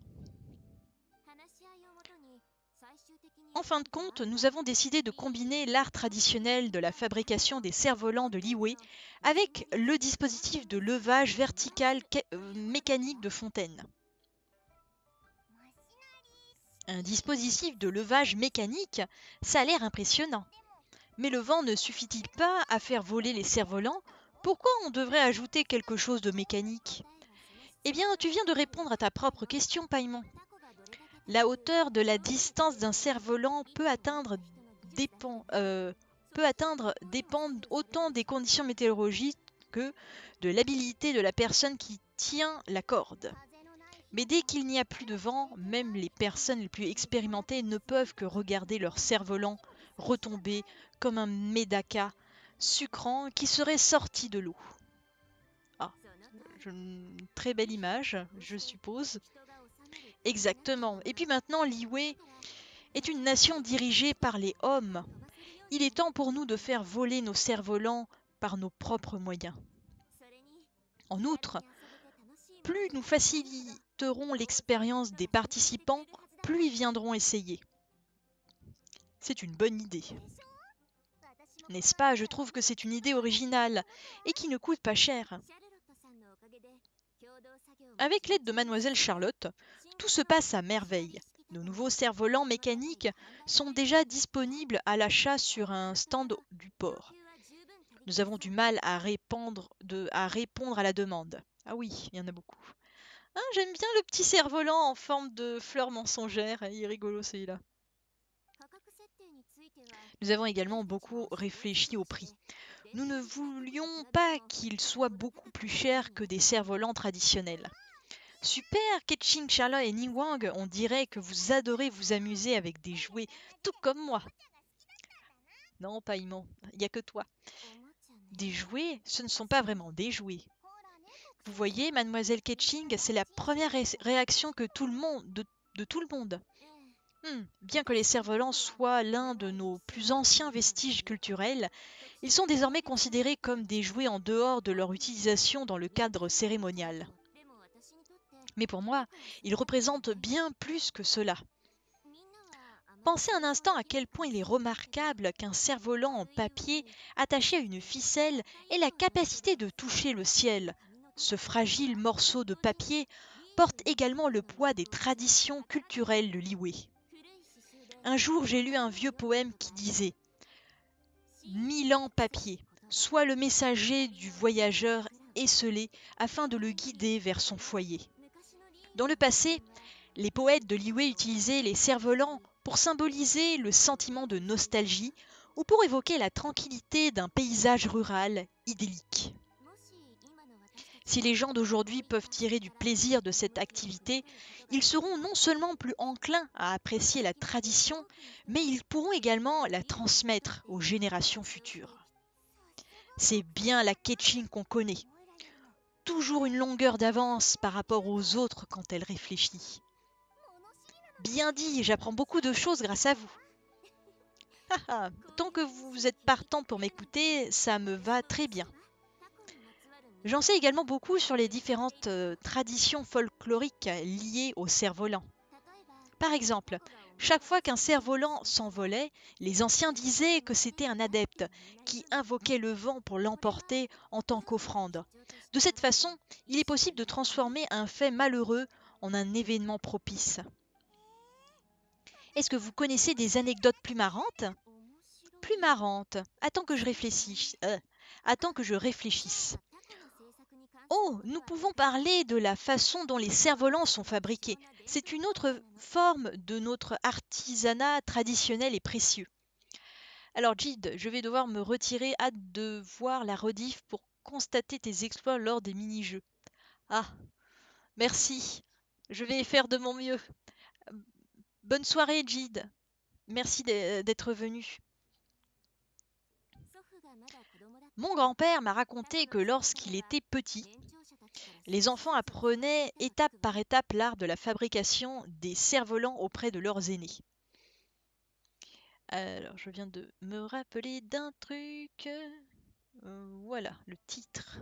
En fin de compte, nous avons décidé de combiner l'art traditionnel de la fabrication des cerfs-volants de Liyue avec le dispositif de levage vertical euh, mécanique de Fontaine. Un dispositif de levage mécanique, ça a l'air impressionnant. Mais le vent ne suffit-il pas à faire voler les cerfs-volants? Pourquoi on devrait ajouter quelque chose de mécanique? Eh bien, tu viens de répondre à ta propre question, Paimon. La hauteur de la distance d'un cerf-volant peut atteindre dépend, euh, peut atteindre dépend autant des conditions météorologiques que de l'habilité de la personne qui tient la corde. Mais dès qu'il n'y a plus de vent, même les personnes les plus expérimentées ne peuvent que regarder leur cerf-volant retomber comme un médaca sucrant qui serait sorti de l'eau. Ah, une très belle image, je suppose. Exactement. Et puis maintenant, Liyue est une nation dirigée par les hommes. Il est temps pour nous de faire voler nos cerfs-volants par nos propres moyens. En outre, plus nous faciliterons l'expérience des participants, plus ils viendront essayer. C'est une bonne idée. N'est-ce pas? Je trouve que c'est une idée originale et qui ne coûte pas cher. Avec l'aide de mademoiselle Charlotte, tout se passe à merveille. Nos nouveaux cerfs-volants mécaniques sont déjà disponibles à l'achat sur un stand du port. Nous avons du mal à répondre, de, à répondre à la demande. Ah oui, il y en a beaucoup. Ah, j'aime bien le petit cerf-volant en forme de fleur mensongère. Il est rigolo celui-là. Nous avons également beaucoup réfléchi au prix. Nous ne voulions pas qu'il soit beaucoup plus cher que des cerfs-volants traditionnels. Super, Ketching, Charlotte et Ningguang, on dirait que vous adorez vous amuser avec des jouets, tout comme moi. Non, Paimon, il n'y a que toi. Des jouets, ce ne sont pas vraiment des jouets. Vous voyez, mademoiselle Ketching, c'est la première ré réaction que tout le monde, de, de tout le monde. Hmm, bien que les cerfs-volants soient l'un de nos plus anciens vestiges culturels, ils sont désormais considérés comme des jouets en dehors de leur utilisation dans le cadre cérémonial. Mais pour moi, ils représentent bien plus que cela. Pensez un instant à quel point il est remarquable qu'un cerf-volant en papier attaché à une ficelle ait la capacité de toucher le ciel. Ce fragile morceau de papier porte également le poids des traditions culturelles de Liyue. Un jour, j'ai lu un vieux poème qui disait « Mille ans papier, sois le messager du voyageur esselé afin de le guider vers son foyer. » Dans le passé, les poètes de Liyue utilisaient les cerfs-volants pour symboliser le sentiment de nostalgie ou pour évoquer la tranquillité d'un paysage rural idyllique. Si les gens d'aujourd'hui peuvent tirer du plaisir de cette activité, ils seront non seulement plus enclins à apprécier la tradition, mais ils pourront également la transmettre aux générations futures. C'est bien la Ketching qu'on connaît. Toujours une longueur d'avance par rapport aux autres quand elle réfléchit. Bien dit, j'apprends beaucoup de choses grâce à vous. Tant que vous êtes partant pour m'écouter, ça me va très bien. J'en sais également beaucoup sur les différentes euh, traditions folkloriques liées au cerf-volant. Par exemple, chaque fois qu'un cerf-volant s'envolait, les anciens disaient que c'était un adepte qui invoquait le vent pour l'emporter en tant qu'offrande. De cette façon, il est possible de transformer un fait malheureux en un événement propice. Est-ce que vous connaissez des anecdotes plus marrantes? Plus marrantes. Attends que je réfléchisse. Euh, attends que je réfléchisse. Oh, nous pouvons parler de la façon dont les cerfs-volants sont fabriqués. C'est une autre forme de notre artisanat traditionnel et précieux. Alors Jid, je vais devoir me retirer, hâte de voir la rediff pour constater tes exploits lors des mini-jeux. Ah, Merci. Je vais faire de mon mieux. Bonne soirée, Jid. Merci d'être venu. Mon grand-père m'a raconté que lorsqu'il était petit, les enfants apprenaient étape par étape l'art de la fabrication des cerfs-volants auprès de leurs aînés. Alors, je viens de me rappeler d'un truc. Euh, voilà, le titre.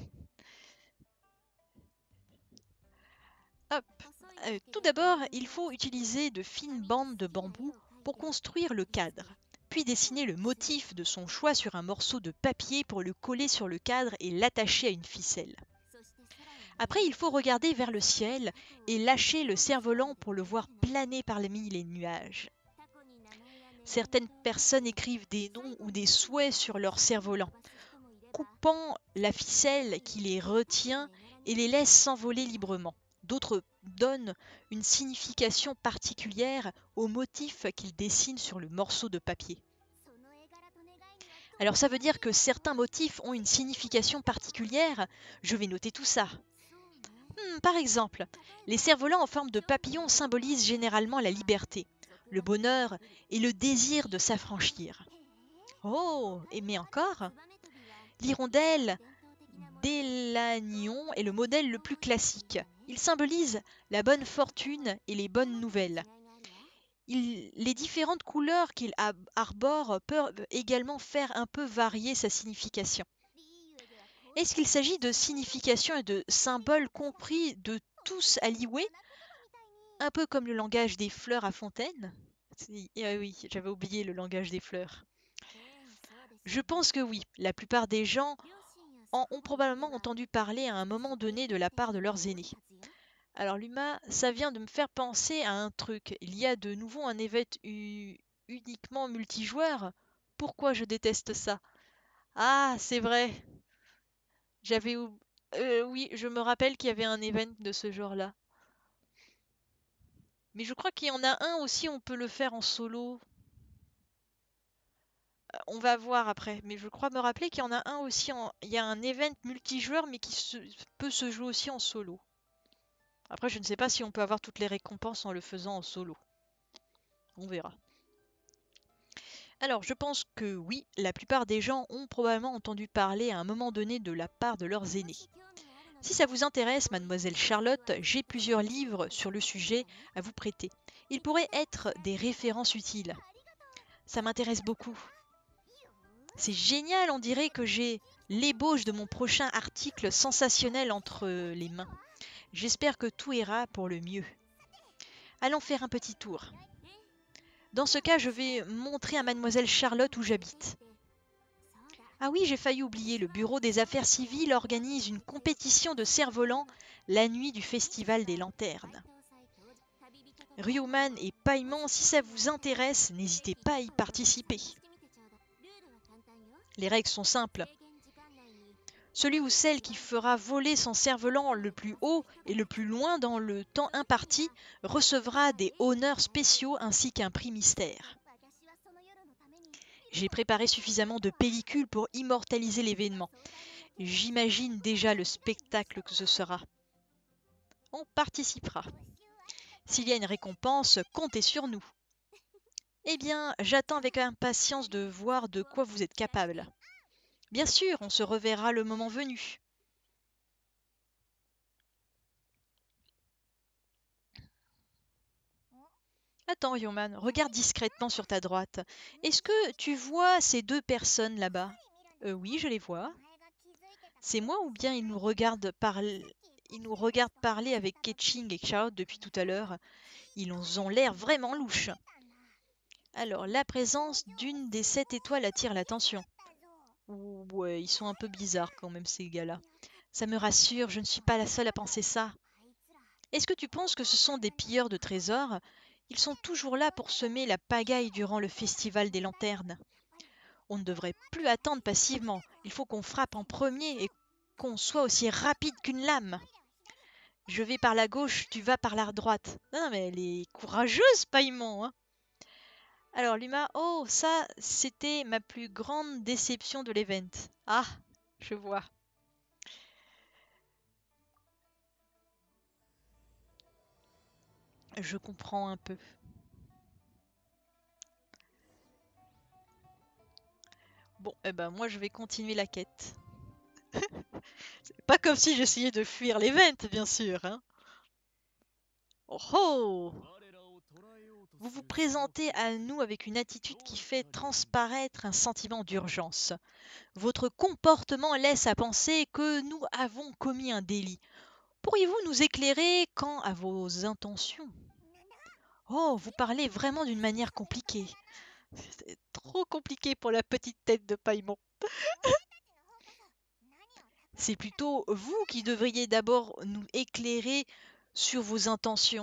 Hop. Euh, tout d'abord, il faut utiliser de fines bandes de bambou pour construire le cadre, puis dessiner le motif de son choix sur un morceau de papier pour le coller sur le cadre et l'attacher à une ficelle. Après, il faut regarder vers le ciel et lâcher le cerf-volant pour le voir planer parmi les nuages. Certaines personnes écrivent des noms ou des souhaits sur leur cerf-volant, coupant la ficelle qui les retient et les laisse s'envoler librement. D'autres donnent une signification particulière au motif qu'ils dessinent sur le morceau de papier. Alors ça veut dire que certains motifs ont une signification particulière. Je vais noter tout ça. Hmm, par exemple, les cerfs-volants en forme de papillon symbolisent généralement la liberté, le bonheur et le désir de s'affranchir. Oh, et mais encore, l'hirondelle d'Élagnon est le modèle le plus classique. Il symbolise la bonne fortune et les bonnes nouvelles. Il, les différentes couleurs qu'il arbore peuvent également faire un peu varier sa signification. Est-ce qu'il s'agit de significations et de symboles compris de tous à Liyue, un peu comme le langage des fleurs à Fontaine? Ah oui, j'avais oublié le langage des fleurs. Je pense que oui, la plupart des gens en ont probablement entendu parler à un moment donné de la part de leurs aînés. Alors Luma, ça vient de me faire penser à un truc. Il y a de nouveau un événement uniquement multijoueur. Pourquoi je déteste ça? Ah, c'est vrai. J'avais oublié. Euh, oui, je me rappelle qu'il y avait un event de ce genre-là. Mais je crois qu'il y en a un aussi, on peut le faire en solo. Euh, On va voir après. Mais je crois me rappeler qu'il y en a un aussi. En... Il y a un event multijoueur, mais qui se... peut se jouer aussi en solo. Après, je ne sais pas si on peut avoir toutes les récompenses en le faisant en solo. On verra. Alors, je pense que oui, la plupart des gens ont probablement entendu parler à un moment donné de la part de leurs aînés. Si ça vous intéresse, mademoiselle Charlotte, j'ai plusieurs livres sur le sujet à vous prêter. Ils pourraient être des références utiles. Ça m'intéresse beaucoup. C'est génial, on dirait que j'ai l'ébauche de mon prochain article sensationnel entre les mains. J'espère que tout ira pour le mieux. Allons faire un petit tour. Dans ce cas, je vais montrer à mademoiselle Charlotte où j'habite. Ah oui, j'ai failli oublier, le bureau des affaires civiles organise une compétition de cerfs-volants la nuit du festival des lanternes. Ryuman et Paimon, si ça vous intéresse, n'hésitez pas à y participer. Les règles sont simples. Celui ou celle qui fera voler son cerf-volant le plus haut et le plus loin dans le temps imparti recevra des honneurs spéciaux ainsi qu'un prix mystère. J'ai préparé suffisamment de pellicules pour immortaliser l'événement. J'imagine déjà le spectacle que ce sera. On participera. S'il y a une récompense, comptez sur nous. Eh bien, j'attends avec impatience de voir de quoi vous êtes capable. Bien sûr, on se reverra le moment venu. Attends, Yoman, regarde discrètement sur ta droite. Est-ce que tu vois ces deux personnes là-bas? Euh, oui, je les vois. C'est moi ou bien ils nous regardent parler, ils nous regardent parler avec Ketching et Charlotte depuis tout à l'heure? Ils ont l'air vraiment louches. Alors, la présence d'une des sept étoiles attire l'attention. Ouais, ils sont un peu bizarres quand même, ces gars-là. Ça me rassure, je ne suis pas la seule à penser ça. Est-ce que tu penses que ce sont des pilleurs de trésors? Ils sont toujours là pour semer la pagaille durant le festival des lanternes. On ne devrait plus attendre passivement. Il faut qu'on frappe en premier et qu'on soit aussi rapide qu'une lame. Je vais par la gauche, tu vas par la droite. Non, mais elle est courageuse, Paimon, hein. Alors, Luma, oh, ça, c'était ma plus grande déception de l'event. Ah, je vois. Je comprends un peu. Bon, eh ben moi je vais continuer la quête. C'est pas comme si j'essayais de fuir l'event, bien sûr, hein. Oh oh! Vous vous présentez à nous avec une attitude qui fait transparaître un sentiment d'urgence. Votre comportement laisse à penser que nous avons commis un délit. Pourriez-vous nous éclairer quant à vos intentions? Oh, vous parlez vraiment d'une manière compliquée. C'est trop compliqué pour la petite tête de Paimon. C'est plutôt vous qui devriez d'abord nous éclairer sur vos intentions.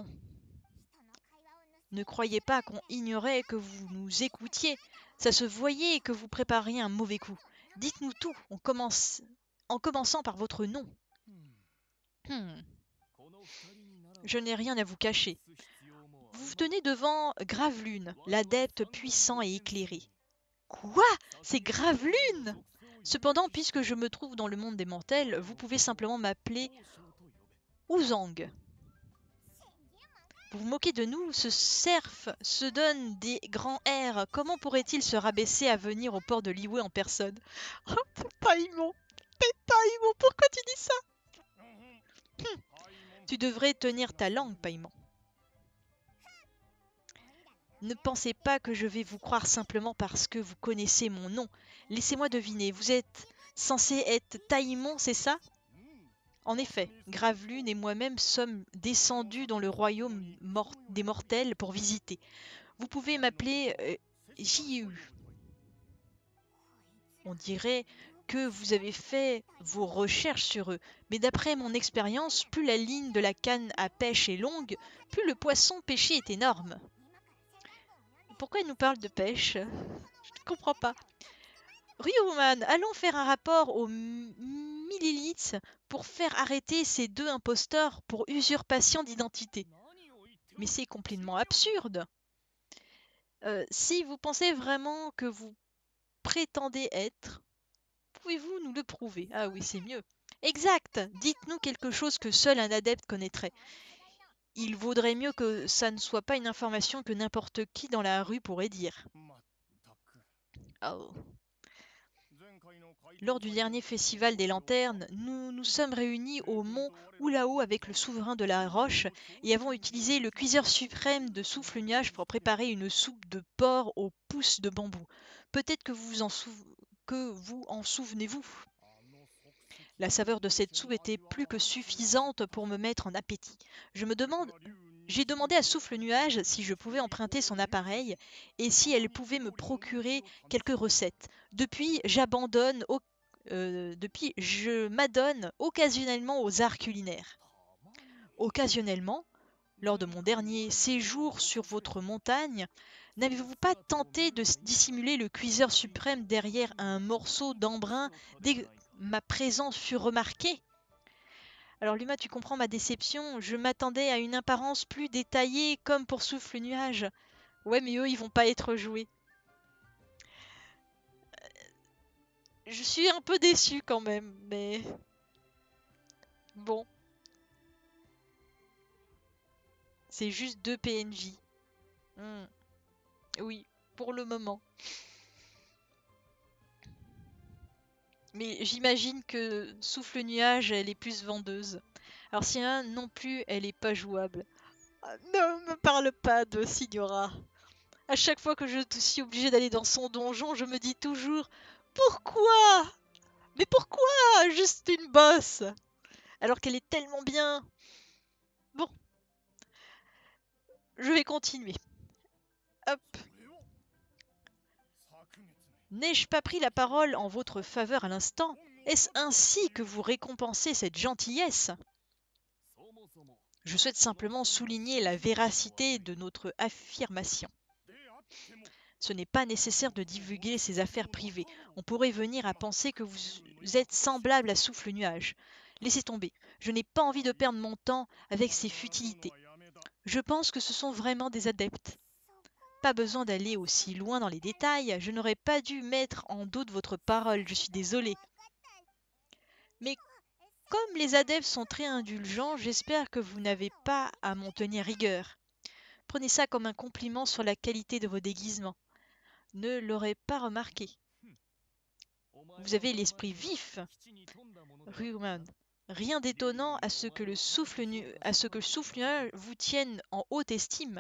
Ne croyez pas qu'on ignorait que vous nous écoutiez. Ça se voyait que vous prépariez un mauvais coup. Dites-nous tout, on commence... en commençant par votre nom. Hmm. Je n'ai rien à vous cacher. Vous vous tenez devant Gravelune, l'adepte puissant et éclairé. Quoi? C'est Gravelune? Cependant, puisque je me trouve dans le monde des mortels, vous pouvez simplement m'appeler Ouzang. Vous vous moquez de nous? Ce cerf se donne des grands airs. Comment pourrait-il se rabaisser à venir au port de Liyue en personne? Oh, Paimon! Paimon, pourquoi tu dis ça? Hum. Tu devrais tenir ta langue, Paimon. Ne pensez pas que je vais vous croire simplement parce que vous connaissez mon nom. Laissez-moi deviner, vous êtes censé être Taimon, c'est ça? En effet, Gravelune et moi-même sommes descendus dans le royaume mort des mortels pour visiter. Vous pouvez m'appeler euh, J U. On dirait que vous avez fait vos recherches sur eux, mais d'après mon expérience, plus la ligne de la canne à pêche est longue, plus le poisson pêché est énorme. Pourquoi il nous parle de pêche? Je ne comprends pas. Ryuman, allons faire un rapport aux millilitres pour faire arrêter ces deux imposteurs pour usurpation d'identité. Mais c'est complètement absurde. Euh, si vous pensez vraiment que vous prétendez être, pouvez-vous nous le prouver? Ah oui, c'est mieux. Exact. Dites-nous quelque chose que seul un adepte connaîtrait. Il vaudrait mieux que ça ne soit pas une information que n'importe qui dans la rue pourrait dire. Oh. Lors du dernier festival des lanternes, nous nous sommes réunis au mont Oulao avec le souverain de la Roche et avons utilisé le cuiseur suprême de souffle-nuage pour préparer une soupe de porc aux pousses de bambou. Peut-être que vous en, sou... que vous en souvenez-vous. La saveur de cette soupe était plus que suffisante pour me mettre en appétit. Je me demande... J'ai demandé à Souffle-Nuage si je pouvais emprunter son appareil et si elle pouvait me procurer quelques recettes. Depuis, j'abandonne, au... euh, depuis, je m'adonne occasionnellement aux arts culinaires. Occasionnellement, lors de mon dernier séjour sur votre montagne, n'avez-vous pas tenté de dissimuler le cuiseur suprême derrière un morceau d'embrun dès que ma présence fut remarquée? Alors Luma, tu comprends ma déception, je m'attendais à une apparence plus détaillée comme pour Souffle Nuage. Ouais, mais eux, ils vont pas être joués. Je suis un peu déçue quand même, mais... Bon. C'est juste deux P N J. Hmm. Oui, pour le moment. Mais j'imagine que Souffle Nuage, elle est plus vendeuse. Alors si un non plus, elle est pas jouable. Ah, ne me parle pas de Signora. À chaque fois que je suis obligée d'aller dans son donjon, je me dis toujours pourquoi? Mais pourquoi juste une bosse? Alors qu'elle est tellement bien. Bon, je vais continuer. Hop. N'ai-je pas pris la parole en votre faveur à l'instant? Est-ce ainsi que vous récompensez cette gentillesse? Je souhaite simplement souligner la véracité de notre affirmation. Ce n'est pas nécessaire de divulguer ces affaires privées. On pourrait venir à penser que vous êtes semblable à Souffle-Nuage. Laissez tomber. Je n'ai pas envie de perdre mon temps avec ces futilités. Je pense que ce sont vraiment des adeptes. Pas besoin d'aller aussi loin dans les détails. Je n'aurais pas dû mettre en doute votre parole. Je suis désolée. Mais comme les adeptes sont très indulgents, j'espère que vous n'avez pas à m'en tenir rigueur. Prenez ça comme un compliment sur la qualité de vos déguisements. Ne l'aurez pas remarqué. Vous avez l'esprit vif, Ruman. Rien d'étonnant à ce que le souffle nu à ce que le souffle nuage vous tienne en haute estime.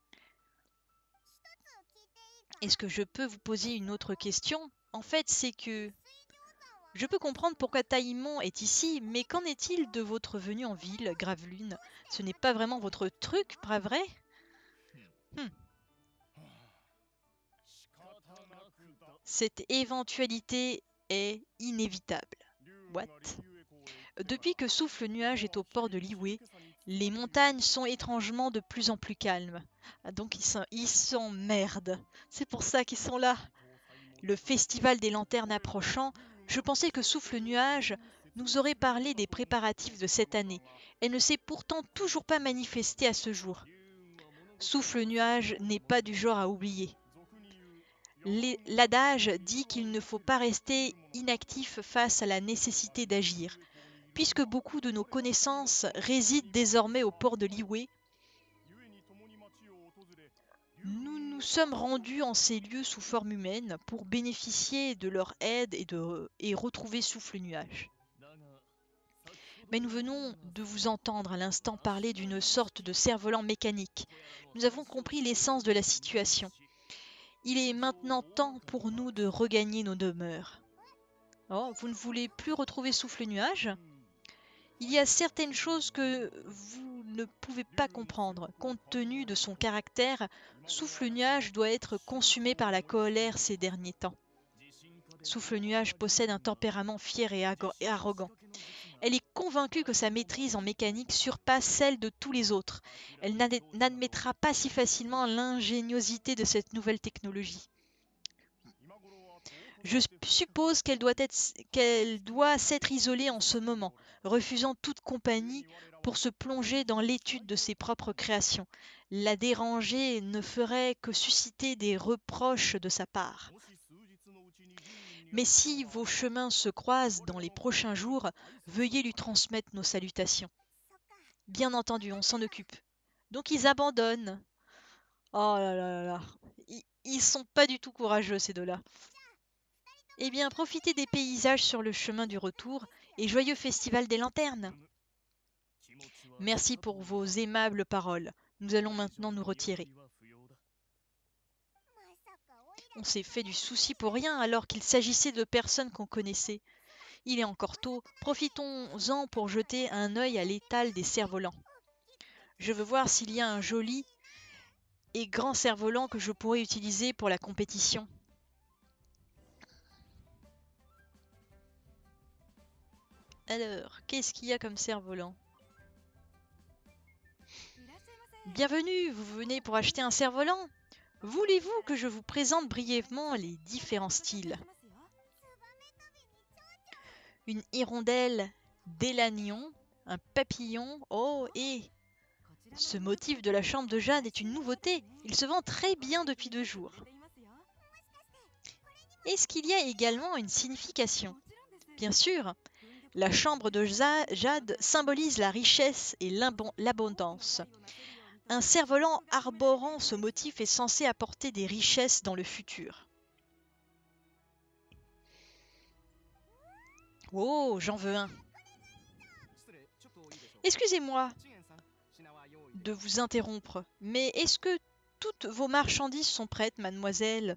Est-ce que je peux vous poser une autre question? En fait, c'est que je peux comprendre pourquoi Taïmon est ici, mais qu'en est-il de votre venue en ville, Gravelune? Ce n'est pas vraiment votre truc, pas vrai? Hmm. Cette éventualité est inévitable. What? Depuis que Souffle Nuage est au port de Liyue, les montagnes sont étrangement de plus en plus calmes. Ah, donc ils sont, ils sont merde. C'est pour ça qu'ils sont là. Le festival des lanternes approchant, je pensais que Souffle Nuage nous aurait parlé des préparatifs de cette année. Elle ne s'est pourtant toujours pas manifestée à ce jour. Souffle Nuage n'est pas du genre à oublier. L'adage dit qu'il ne faut pas rester inactif face à la nécessité d'agir. Puisque beaucoup de nos connaissances résident désormais au port de Liyue, nous nous sommes rendus en ces lieux sous forme humaine pour bénéficier de leur aide et, de, et retrouver Souffle Nuage. Mais nous venons de vous entendre à l'instant parler d'une sorte de cerf-volant mécanique. Nous avons compris l'essence de la situation. Il est maintenant temps pour nous de regagner nos demeures. Oh, vous ne voulez plus retrouver Souffle Nuage ? Il y a certaines choses que vous ne pouvez pas comprendre. Compte tenu de son caractère, Souffle Nuage doit être consumé par la colère ces derniers temps. Souffle Nuage possède un tempérament fier et, et arrogant. Elle est convaincue que sa maîtrise en mécanique surpasse celle de tous les autres. Elle n'admettra pas si facilement l'ingéniosité de cette nouvelle technologie. Je suppose qu'elle doit être, qu'elle doit s'être isolée en ce moment, refusant toute compagnie pour se plonger dans l'étude de ses propres créations. La déranger ne ferait que susciter des reproches de sa part. Mais si vos chemins se croisent dans les prochains jours, veuillez lui transmettre nos salutations. Bien entendu, on s'en occupe. Donc ils abandonnent. Oh là là là là. Ils, ils sont pas du tout courageux, ces deux-là. Eh bien, profitez des paysages sur le chemin du retour et joyeux festival des lanternes. Merci pour vos aimables paroles. Nous allons maintenant nous retirer. On s'est fait du souci pour rien alors qu'il s'agissait de personnes qu'on connaissait. Il est encore tôt, profitons-en pour jeter un œil à l'étal des cerfs-volants. Je veux voir s'il y a un joli et grand cerf-volant que je pourrais utiliser pour la compétition. Alors, qu'est-ce qu'il y a comme cerf-volant? Bienvenue, vous venez pour acheter un cerf-volant? Voulez-vous que je vous présente brièvement les différents styles? Une hirondelle d'élanion, un papillon, oh, et ce motif de la chambre de Jade est une nouveauté. Il se vend très bien depuis deux jours. Est-ce qu'il y a également une signification? Bien sûr, la chambre de Jade symbolise la richesse et l'abondance. Un cerf-volant arborant ce motif est censé apporter des richesses dans le futur. Oh, j'en veux un. Excusez-moi de vous interrompre, mais est-ce que toutes vos marchandises sont prêtes, mademoiselle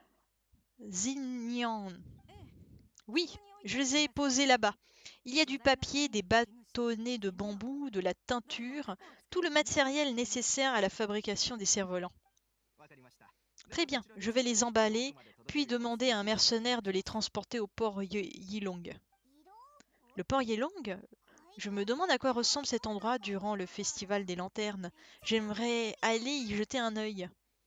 Xinyan? Oui, je les ai posées là-bas. Il y a du papier, des bâtonnets de bambou, de la teinture, tout le matériel nécessaire à la fabrication des cerfs-volants. Très bien, je vais les emballer, puis demander à un mercenaire de les transporter au port Yilong. Le port Yilong? Je me demande à quoi ressemble cet endroit durant le festival des lanternes. J'aimerais aller y jeter un œil.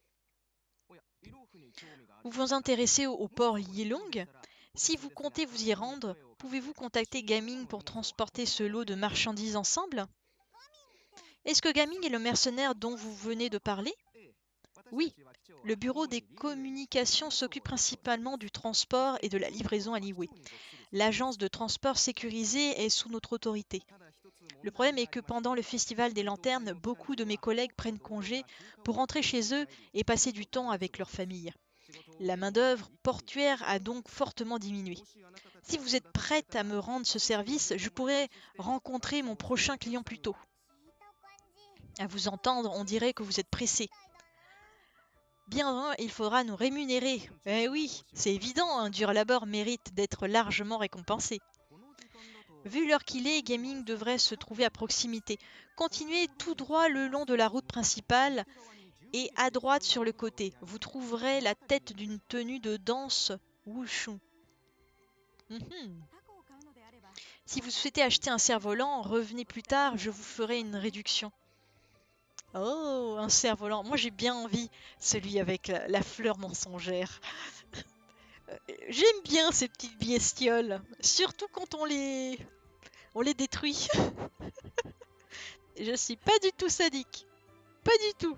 Vous vous intéressez au, au port Yilong? Si vous comptez vous y rendre, pouvez-vous contacter Gaming pour transporter ce lot de marchandises ensemble? Est-ce que Gaming est le mercenaire dont vous venez de parler? Oui, le bureau des communications s'occupe principalement du transport et de la livraison à Liyue. L'agence de transport sécurisée est sous notre autorité. Le problème est que pendant le festival des lanternes, beaucoup de mes collègues prennent congé pour rentrer chez eux et passer du temps avec leur famille. La main-d'œuvre portuaire a donc fortement diminué. Si vous êtes prête à me rendre ce service, je pourrais rencontrer mon prochain client plus tôt. À vous entendre, on dirait que vous êtes pressé. Bien, il faudra nous rémunérer. Eh oui, c'est évident, un dur labeur mérite d'être largement récompensé. Vu l'heure qu'il est, Gaming devrait se trouver à proximité. Continuez tout droit le long de la route principale et à droite sur le côté. Vous trouverez la tête d'une tenue de danse wushu. Mm-hmm. Si vous souhaitez acheter un cerf-volant, revenez plus tard, je vous ferai une réduction. Oh, un cerf-volant. Moi, j'ai bien envie, celui avec la, la fleur mensongère. J'aime bien ces petites bestioles, surtout quand on les, on les détruit. Je suis pas du tout sadique. Pas du tout.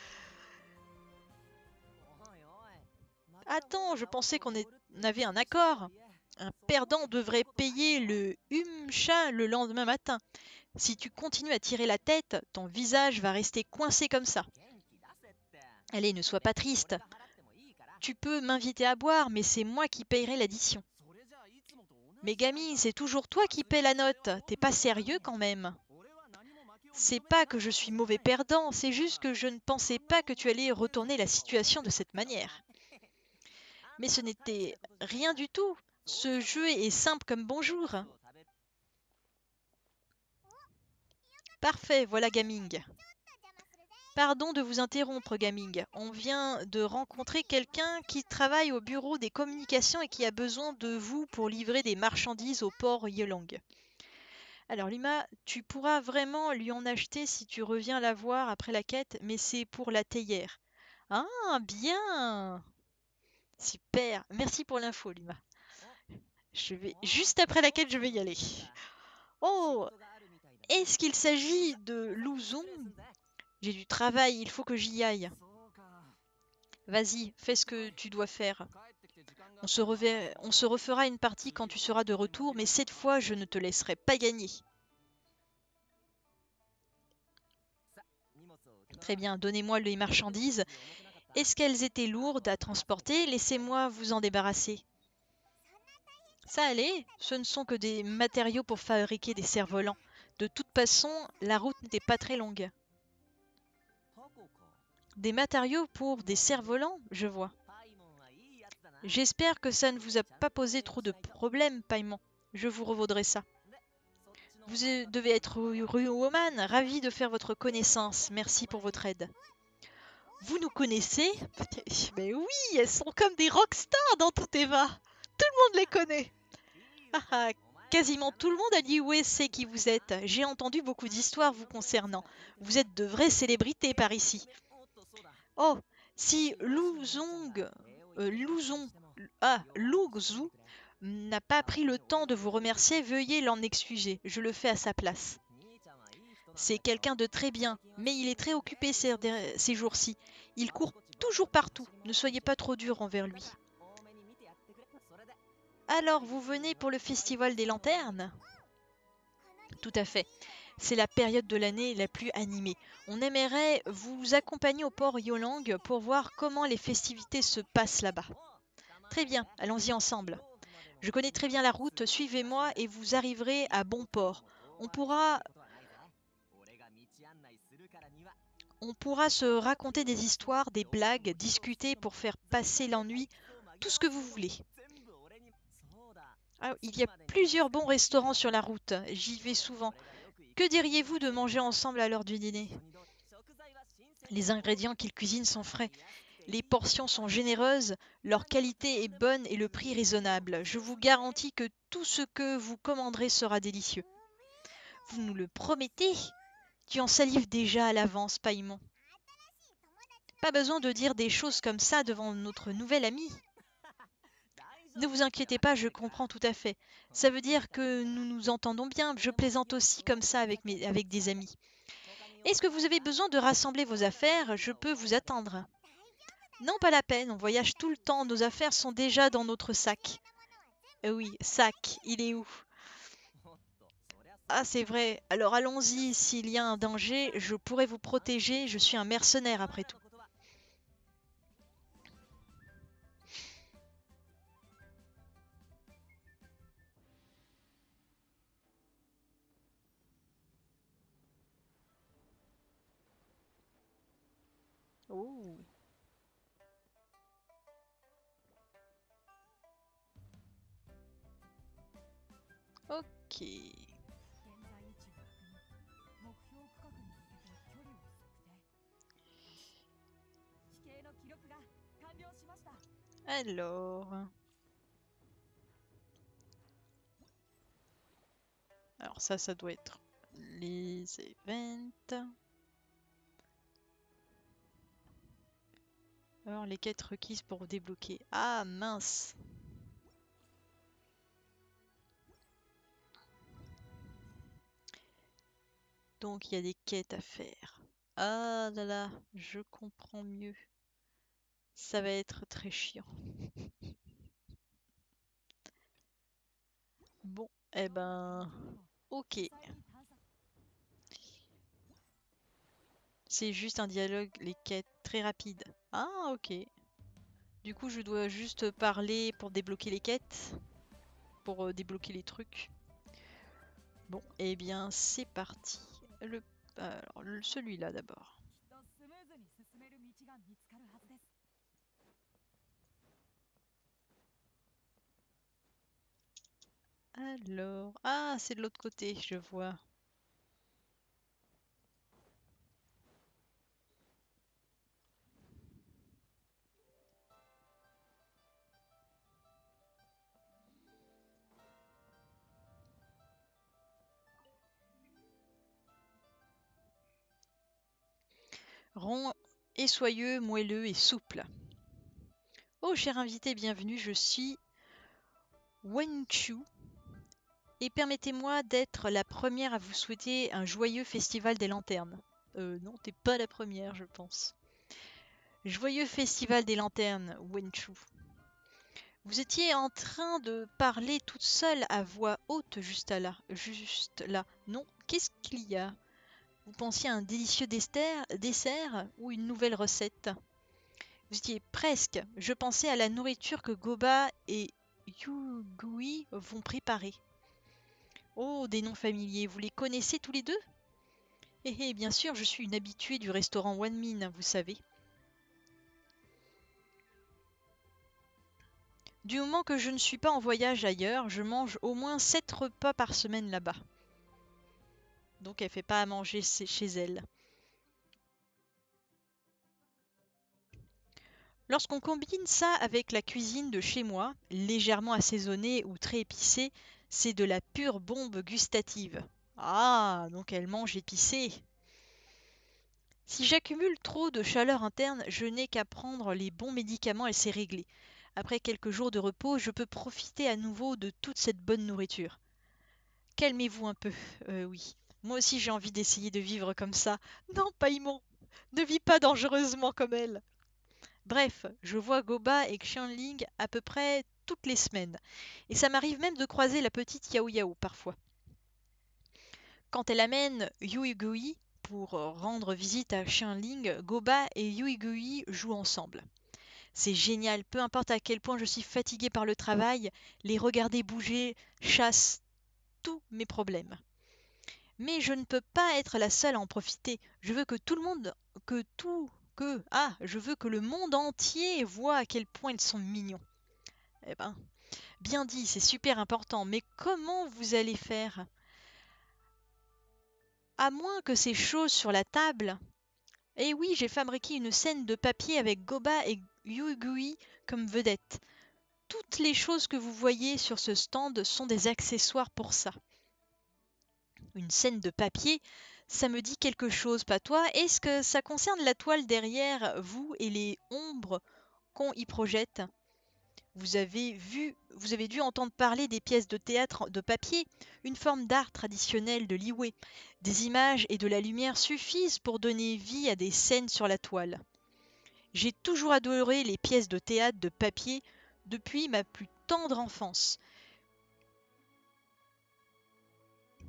Attends, je pensais qu'on avait un accord. Un perdant devrait payer le humcha le lendemain matin. Si tu continues à tirer la tête, ton visage va rester coincé comme ça. Allez, ne sois pas triste. Tu peux m'inviter à boire, mais c'est moi qui payerai l'addition. Mais Gami, c'est toujours toi qui paies la note. T'es pas sérieux quand même. C'est pas que je suis mauvais perdant, c'est juste que je ne pensais pas que tu allais retourner la situation de cette manière. Mais ce n'était rien du tout. Ce jeu est simple comme bonjour. Parfait, voilà Gaming. Pardon de vous interrompre, Gaming. On vient de rencontrer quelqu'un qui travaille au bureau des communications et qui a besoin de vous pour livrer des marchandises au port Yelang. Alors Luma, tu pourras vraiment lui en acheter si tu reviens la voir après la quête, mais c'est pour la théière. Ah, bien! Super, merci pour l'info, Luma. Je vais juste après la quête, je vais y aller. Oh, est-ce qu'il s'agit de Luzon? J'ai du travail, il faut que j'y aille. Vas-y, fais ce que tu dois faire. On se, rever... On se refera une partie quand tu seras de retour, mais cette fois, je ne te laisserai pas gagner. Très bien, donnez-moi les marchandises. Est-ce qu'elles étaient lourdes à transporter? Laissez-moi vous en débarrasser. Ça allait, ce ne sont que des matériaux pour fabriquer des cerfs-volants. De toute façon, la route n'était pas très longue. Des matériaux pour des cerfs-volants, je vois. J'espère que ça ne vous a pas posé trop de problèmes, Paimon. Je vous revaudrai ça. Vous devez être rue Woman, ravi de faire votre connaissance. Merci pour votre aide. Vous nous connaissez? Mais oui, elles sont comme des rockstars dans tout Eva. Tout le monde les connaît. Ah, ah, quasiment tout le monde a dit où c'est qui vous êtes. J'ai entendu beaucoup d'histoires vous concernant. Vous êtes de vraies célébrités par ici. Oh, si Luzong, euh, Luzon, ah, Luzhu n'a pas pris le temps de vous remercier, veuillez l'en excuser. Je le fais à sa place. C'est quelqu'un de très bien, mais il est très occupé ces, ces jours-ci. Il court toujours partout. Ne soyez pas trop dur envers lui. Alors, vous venez pour le festival des lanternes? Tout à fait. C'est la période de l'année la plus animée. On aimerait vous accompagner au port Yelang pour voir comment les festivités se passent là-bas. Très bien, allons-y ensemble. Je connais très bien la route, suivez-moi et vous arriverez à bon port. On pourra... On pourra se raconter des histoires, des blagues, discuter pour faire passer l'ennui, tout ce que vous voulez. Ah, il y a plusieurs bons restaurants sur la route, j'y vais souvent. Que diriez-vous de manger ensemble à l'heure du dîner? Les ingrédients qu'ils cuisinent sont frais. Les portions sont généreuses, leur qualité est bonne et le prix raisonnable. Je vous garantis que tout ce que vous commanderez sera délicieux. Vous nous le promettez? Tu en salives déjà à l'avance, Paimon. Pas besoin de dire des choses comme ça devant notre nouvel ami. Ne vous inquiétez pas, je comprends tout à fait. Ça veut dire que nous nous entendons bien. Je plaisante aussi comme ça avec, mes, avec des amis. Est-ce que vous avez besoin de rassembler vos affaires? Je peux vous attendre. Non, pas la peine, on voyage tout le temps. Nos affaires sont déjà dans notre sac. Euh, oui, sac, il est où? Ah, c'est vrai. Alors allons-y, s'il y a un danger, je pourrais vous protéger, je suis un mercenaire après tout. Oh. Ok. Alors... Alors ça, ça doit être les events. Alors les quêtes requises pour débloquer. Ah mince. Donc il y a des quêtes à faire. Ah là là, je comprends mieux. Ça va être très chiant. Bon, eh ben... Ok. C'est juste un dialogue, les quêtes très rapides. Ah ok. Du coup je dois juste parler pour débloquer les quêtes. Pour euh, débloquer les trucs. Bon, eh bien c'est parti. Le... Alors le- celui-là d'abord. Alors... Ah, c'est de l'autre côté, je vois. Rond et soyeux, moelleux et souple. Oh, cher invité, bienvenue, je suis Wenchu et permettez-moi d'être la première à vous souhaiter un joyeux festival des lanternes. Euh, non, t'es pas la première, je pense. Joyeux festival des lanternes, Wenchu. Vous étiez en train de parler toute seule à voix haute juste là. Juste là. Non, qu'est-ce qu'il y a? Vous pensiez à un délicieux dessert, dessert ou une nouvelle recette? Vous étiez presque. Je pensais à la nourriture que Goba et Yugui vont préparer. Oh, des noms familiers. Vous les connaissez tous les deux? Eh eh, bien sûr, je suis une habituée du restaurant One Min, vous savez. Du moment que je ne suis pas en voyage ailleurs, je mange au moins sept repas par semaine là-bas. Donc elle fait pas à manger chez elle. Lorsqu'on combine ça avec la cuisine de chez moi, légèrement assaisonnée ou très épicée, c'est de la pure bombe gustative. Ah, donc elle mange épicé. Si j'accumule trop de chaleur interne, je n'ai qu'à prendre les bons médicaments et c'est réglé. Après quelques jours de repos, je peux profiter à nouveau de toute cette bonne nourriture. Calmez-vous un peu, euh, oui. Moi aussi j'ai envie d'essayer de vivre comme ça. Non, Paimon, ne vis pas dangereusement comme elle. Bref, je vois Goba et Xianling à peu près toutes les semaines. Et ça m'arrive même de croiser la petite Yao Yao parfois. Quand elle amène Yuigui pour rendre visite à Xianling, Goba et Yuigui jouent ensemble. C'est génial, peu importe à quel point je suis fatiguée par le travail, les regarder bouger chasse tous mes problèmes. Mais je ne peux pas être la seule à en profiter. Je veux que tout le monde, que tout, que, ah, je veux que le monde entier voit à quel point ils sont mignons. Eh ben, bien dit, c'est super important, mais comment vous allez faire? À moins que ces choses sur la table. Eh oui, j'ai fabriqué une scène de papier avec Goba et Yugui comme vedettes. Toutes les choses que vous voyez sur ce stand sont des accessoires pour ça. Une scène de papier, ça me dit quelque chose, pas toi? Est-ce que ça concerne la toile derrière vous et les ombres qu'on y projette? Vous avez vu, vous avez dû entendre parler des pièces de théâtre de papier, une forme d'art traditionnel de Liyue. Des images et de la lumière suffisent pour donner vie à des scènes sur la toile. J'ai toujours adoré les pièces de théâtre de papier depuis ma plus tendre enfance.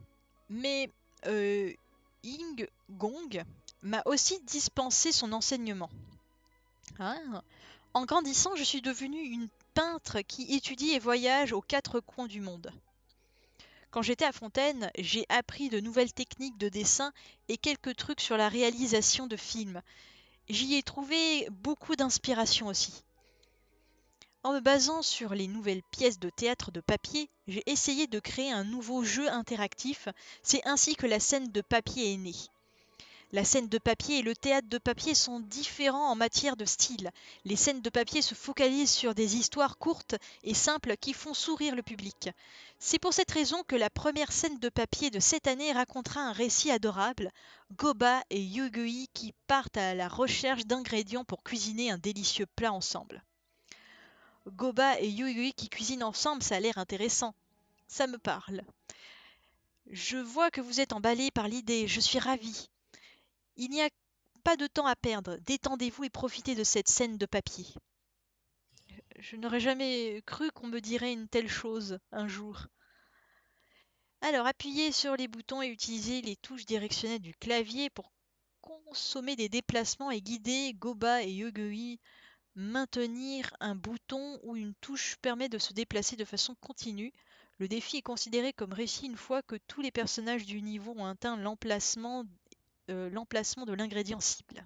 Mais euh, Ying Gong m'a aussi dispensé son enseignement. Hein. En grandissant, je suis devenue une peintre qui étudie et voyage aux quatre coins du monde. Quand j'étais à Fontaine, j'ai appris de nouvelles techniques de dessin et quelques trucs sur la réalisation de films. J'y ai trouvé beaucoup d'inspiration aussi. En me basant sur les nouvelles pièces de théâtre de papier, j'ai essayé de créer un nouveau jeu interactif. C'est ainsi que la scène de papier est née. La scène de papier et le théâtre de papier sont différents en matière de style. Les scènes de papier se focalisent sur des histoires courtes et simples qui font sourire le public. C'est pour cette raison que la première scène de papier de cette année racontera un récit adorable, Goba et Yugui qui partent à la recherche d'ingrédients pour cuisiner un délicieux plat ensemble. Goba et Yugui qui cuisinent ensemble, ça a l'air intéressant. Ça me parle. Je vois que vous êtes emballé par l'idée, je suis ravie. Il n'y a pas de temps à perdre, détendez-vous et profitez de cette scène de papier. Je n'aurais jamais cru qu'on me dirait une telle chose un jour. Alors, appuyez sur les boutons et utilisez les touches directionnelles du clavier pour consommer des déplacements et guider Goba et Yugui. Maintenir un bouton ou une touche permet de se déplacer de façon continue. Le défi est considéré comme réussi une fois que tous les personnages du niveau ont atteint l'emplacement euh, l'emplacement de l'ingrédient cible.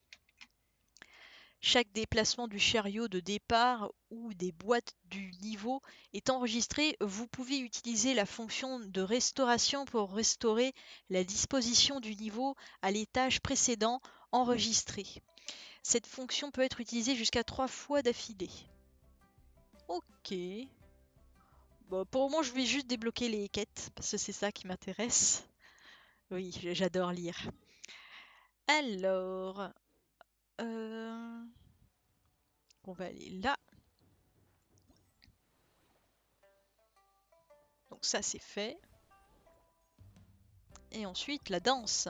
Chaque déplacement du chariot de départ ou des boîtes du niveau est enregistré. Vous pouvez utiliser la fonction de restauration pour restaurer la disposition du niveau à l'étage précédent enregistré. Cette fonction peut être utilisée jusqu'à trois fois d'affilée. Ok. Bon, pour le moment, je vais juste débloquer les quêtes, parce que c'est ça qui m'intéresse. Oui, j'adore lire. Alors... Euh... On va aller là. Donc ça, c'est fait. Et ensuite, la danse.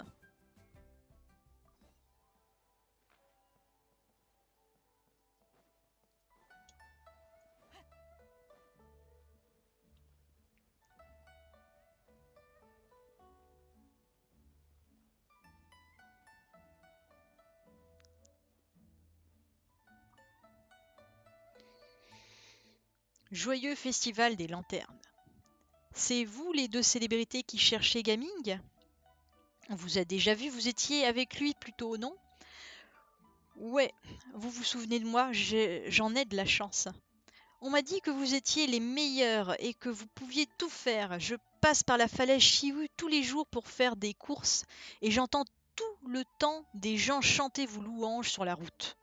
Joyeux festival des lanternes. C'est vous les deux célébrités qui cherchez Gaming? On vous a déjà vu, vous étiez avec lui plutôt, non? Ouais, vous vous souvenez de moi, j'en ai, ai de la chance. On m'a dit que vous étiez les meilleurs et que vous pouviez tout faire. Je passe par la falaise Chihu tous les jours pour faire des courses et j'entends tout le temps des gens chanter vos louanges sur la route.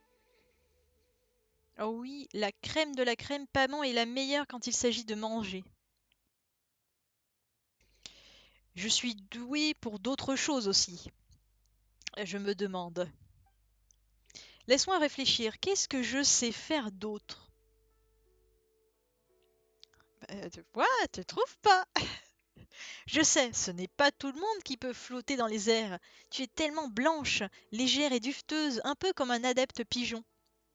Oh oui, la crème de la crème Pamon est la meilleure quand il s'agit de manger. Je suis douée pour d'autres choses aussi. Je me demande. Laisse-moi réfléchir, qu'est-ce que je sais faire d'autre? Bah, tu vois, tu trouves pas? Je sais, ce n'est pas tout le monde qui peut flotter dans les airs. Tu es tellement blanche, légère et dufteuse, un peu comme un adepte pigeon.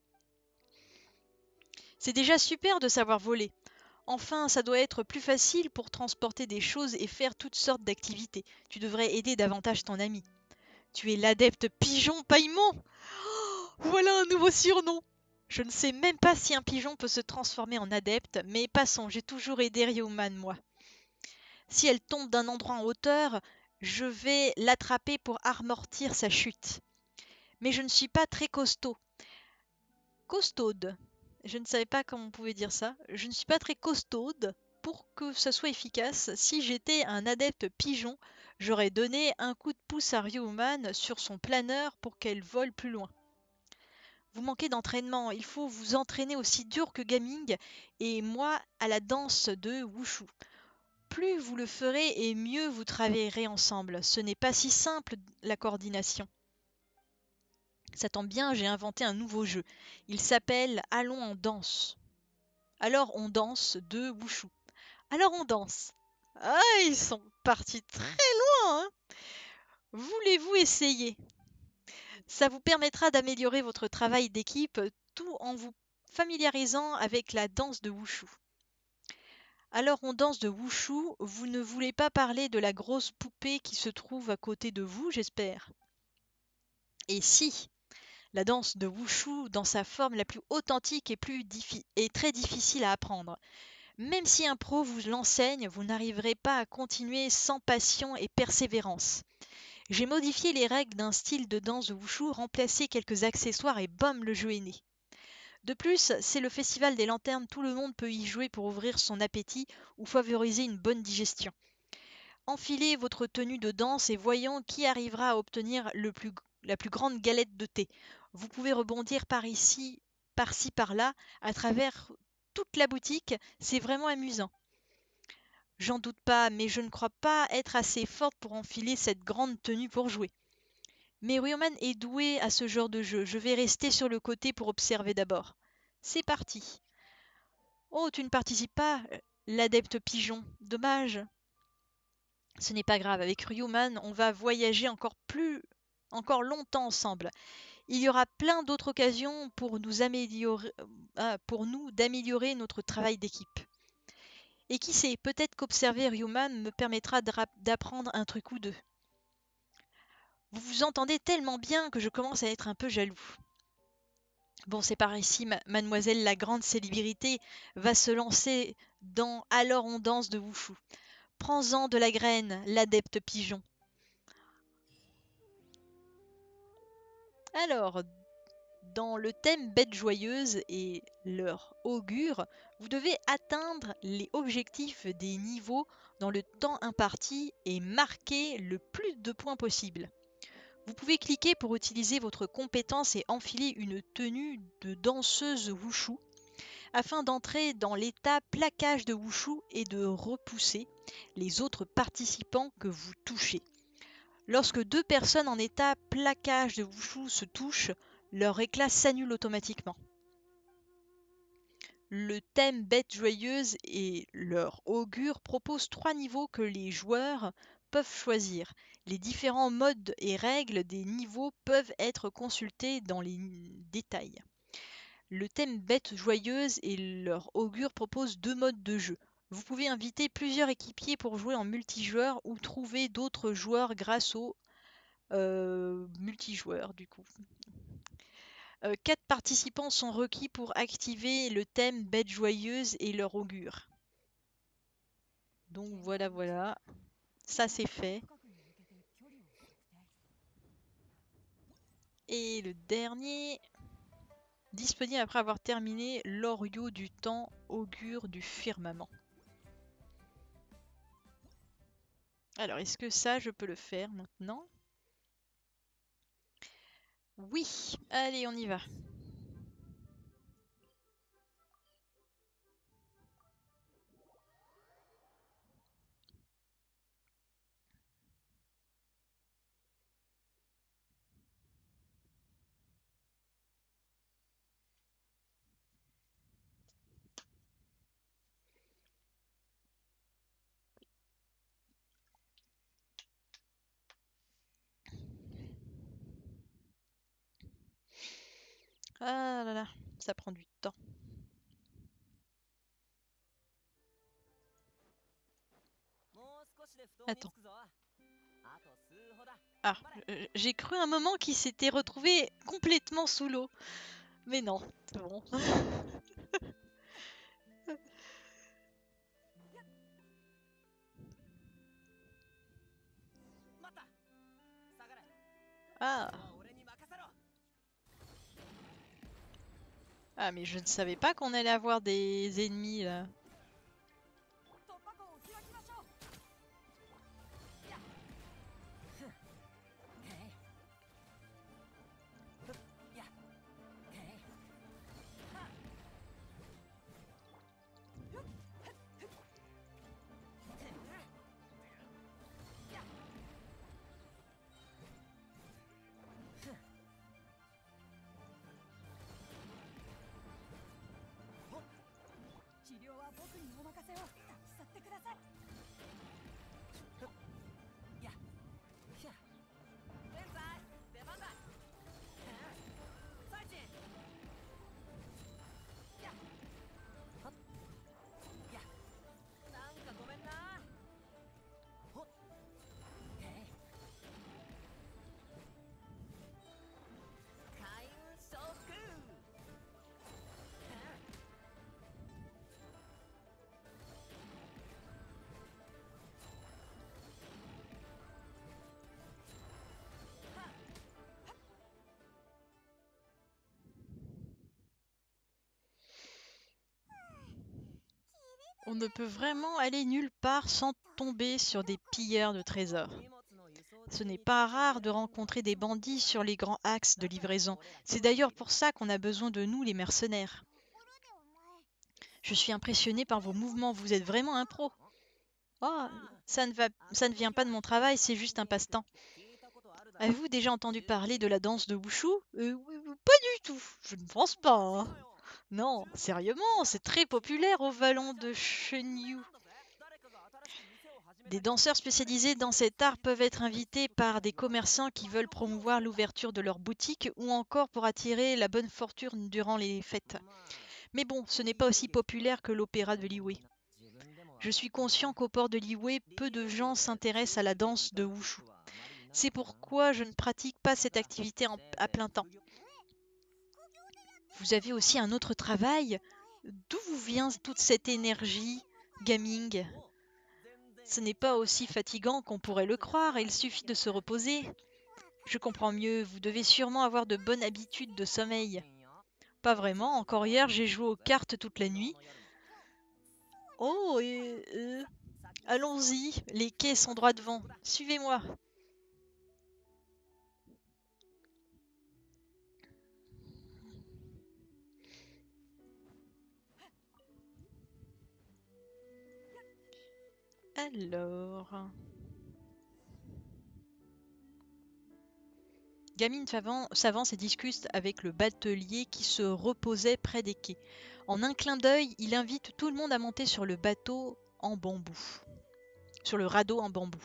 C'est déjà super de savoir voler. Enfin, ça doit être plus facile pour transporter des choses et faire toutes sortes d'activités. Tu devrais aider davantage ton ami. Tu es l'adepte pigeon paillement. Oh, voilà un nouveau surnom. Je ne sais même pas si un pigeon peut se transformer en adepte, mais passons, j'ai toujours aidé Ryuman, moi. Si elle tombe d'un endroit en hauteur, je vais l'attraper pour amortir sa chute. Mais je ne suis pas très costaud. Costaude. Je ne savais pas comment on pouvait dire ça. Je ne suis pas très costaude. Pour que ça soit efficace, si j'étais un adepte pigeon, j'aurais donné un coup de pouce à Ryuman sur son planeur pour qu'elle vole plus loin. Vous manquez d'entraînement, il faut vous entraîner aussi dur que Gaming et moi à la danse de Wushu. Plus vous le ferez et mieux vous travaillerez ensemble. Ce n'est pas si simple la coordination. Ça tombe bien, j'ai inventé un nouveau jeu. Il s'appelle Allons en danse. Alors on danse de Wushu. Alors on danse. Ah, ils sont partis très loin, hein. Voulez-vous essayer? Ça vous permettra d'améliorer votre travail d'équipe tout en vous familiarisant avec la danse de Wushu. Alors on danse de Wushu, vous ne voulez pas parler de la grosse poupée qui se trouve à côté de vous, j'espère? Et si, la danse de Wushu, dans sa forme la plus authentique, est, plus diffi- est très difficile à apprendre. Même si un pro vous l'enseigne, vous n'arriverez pas à continuer sans passion et persévérance. J'ai modifié les règles d'un style de danse de Wushu, remplacé quelques accessoires et bam, le jeu est né. De plus, c'est le festival des lanternes, tout le monde peut y jouer pour ouvrir son appétit ou favoriser une bonne digestion. Enfilez votre tenue de danse et voyons qui arrivera à obtenir le plus, la plus grande galette de thé. Vous pouvez rebondir par ici, par-ci, par-là, à travers toute la boutique, c'est vraiment amusant. J'en doute pas, mais je ne crois pas être assez forte pour enfiler cette grande tenue pour jouer. Mais Ryoman est doué à ce genre de jeu, je vais rester sur le côté pour observer d'abord. C'est parti. Oh, tu ne participes pas, l'adepte pigeon. Dommage. Ce n'est pas grave, avec Ryoman, on va voyager encore plus, encore longtemps ensemble. Il y aura plein d'autres occasions pour nous améliorer, ah, pour nous d'améliorer notre travail d'équipe. Et qui sait, peut-être qu'observer Ryoman me permettra d'apprendre un truc ou deux. Vous vous entendez tellement bien que je commence à être un peu jaloux. Bon, c'est par ici, ma mademoiselle la grande célébrité va se lancer dans Alors on danse de Wushu. Prends-en de la graine, l'adepte pigeon. Alors, dans le thème bête joyeuse et leur augure, vous devez atteindre les objectifs des niveaux dans le temps imparti et marquer le plus de points possible. Vous pouvez cliquer pour utiliser votre compétence et enfiler une tenue de danseuse Wushu afin d'entrer dans l'état plaquage de Wushu et de repousser les autres participants que vous touchez. Lorsque deux personnes en état plaquage de Wushu se touchent, leur éclat s'annule automatiquement. Le thème bête joyeuse et leur augure proposent trois niveaux que les joueurs peuvent choisir. Les différents modes et règles des niveaux peuvent être consultés dans les détails. Le thème bête joyeuse et leur augure proposent deux modes de jeu. Vous pouvez inviter plusieurs équipiers pour jouer en multijoueur ou trouver d'autres joueurs grâce au euh, multijoueur du coup. Euh, quatre participants sont requis pour activer le thème bête joyeuse et leur augure. Donc voilà, voilà. Ça c'est fait. Et le dernier, disponible après avoir terminé l'Orio du temps, augure du firmament. Alors, est-ce que ça, je peux le faire maintenant? Oui, allez, on y va. Ah là là, ça prend du temps. Attends. Ah, euh, j'ai cru un moment qu'il s'était retrouvé complètement sous l'eau. Mais non, c'est bon. Ah. Ah, mais je ne savais pas qu'on allait avoir des ennemis là. On ne peut vraiment aller nulle part sans tomber sur des pilleurs de trésors. Ce n'est pas rare de rencontrer des bandits sur les grands axes de livraison. C'est d'ailleurs pour ça qu'on a besoin de nous, les mercenaires. Je suis impressionné par vos mouvements, vous êtes vraiment un pro. Oh, ça ne va, ça ne vient pas de mon travail, c'est juste un passe-temps. Avez-vous déjà entendu parler de la danse de Wushu? euh, oui, oui, Pas du tout, je ne pense pas. Hein. Non, sérieusement, c'est très populaire au vallon de Shenyu. Des danseurs spécialisés dans cet art peuvent être invités par des commerçants qui veulent promouvoir l'ouverture de leur boutique ou encore pour attirer la bonne fortune durant les fêtes. Mais bon, ce n'est pas aussi populaire que l'opéra de Liyue. Je suis conscient qu'au port de Liyue, peu de gens s'intéressent à la danse de Wushu. C'est pourquoi je ne pratique pas cette activité en, à plein temps. Vous avez aussi un autre travail? D'où vous vient toute cette énergie gaming? Ce n'est pas aussi fatigant qu'on pourrait le croire, il suffit de se reposer. Je comprends mieux, vous devez sûrement avoir de bonnes habitudes de sommeil. Pas vraiment, encore hier j'ai joué aux cartes toute la nuit. Oh, et, euh, allons-y, les quais sont droit devant, suivez-moi. Alors... Gamine s'avance et discute avec le batelier qui se reposait près des quais. En un clin d'œil, il invite tout le monde à monter sur le bateau en bambou. Sur le radeau en bambou.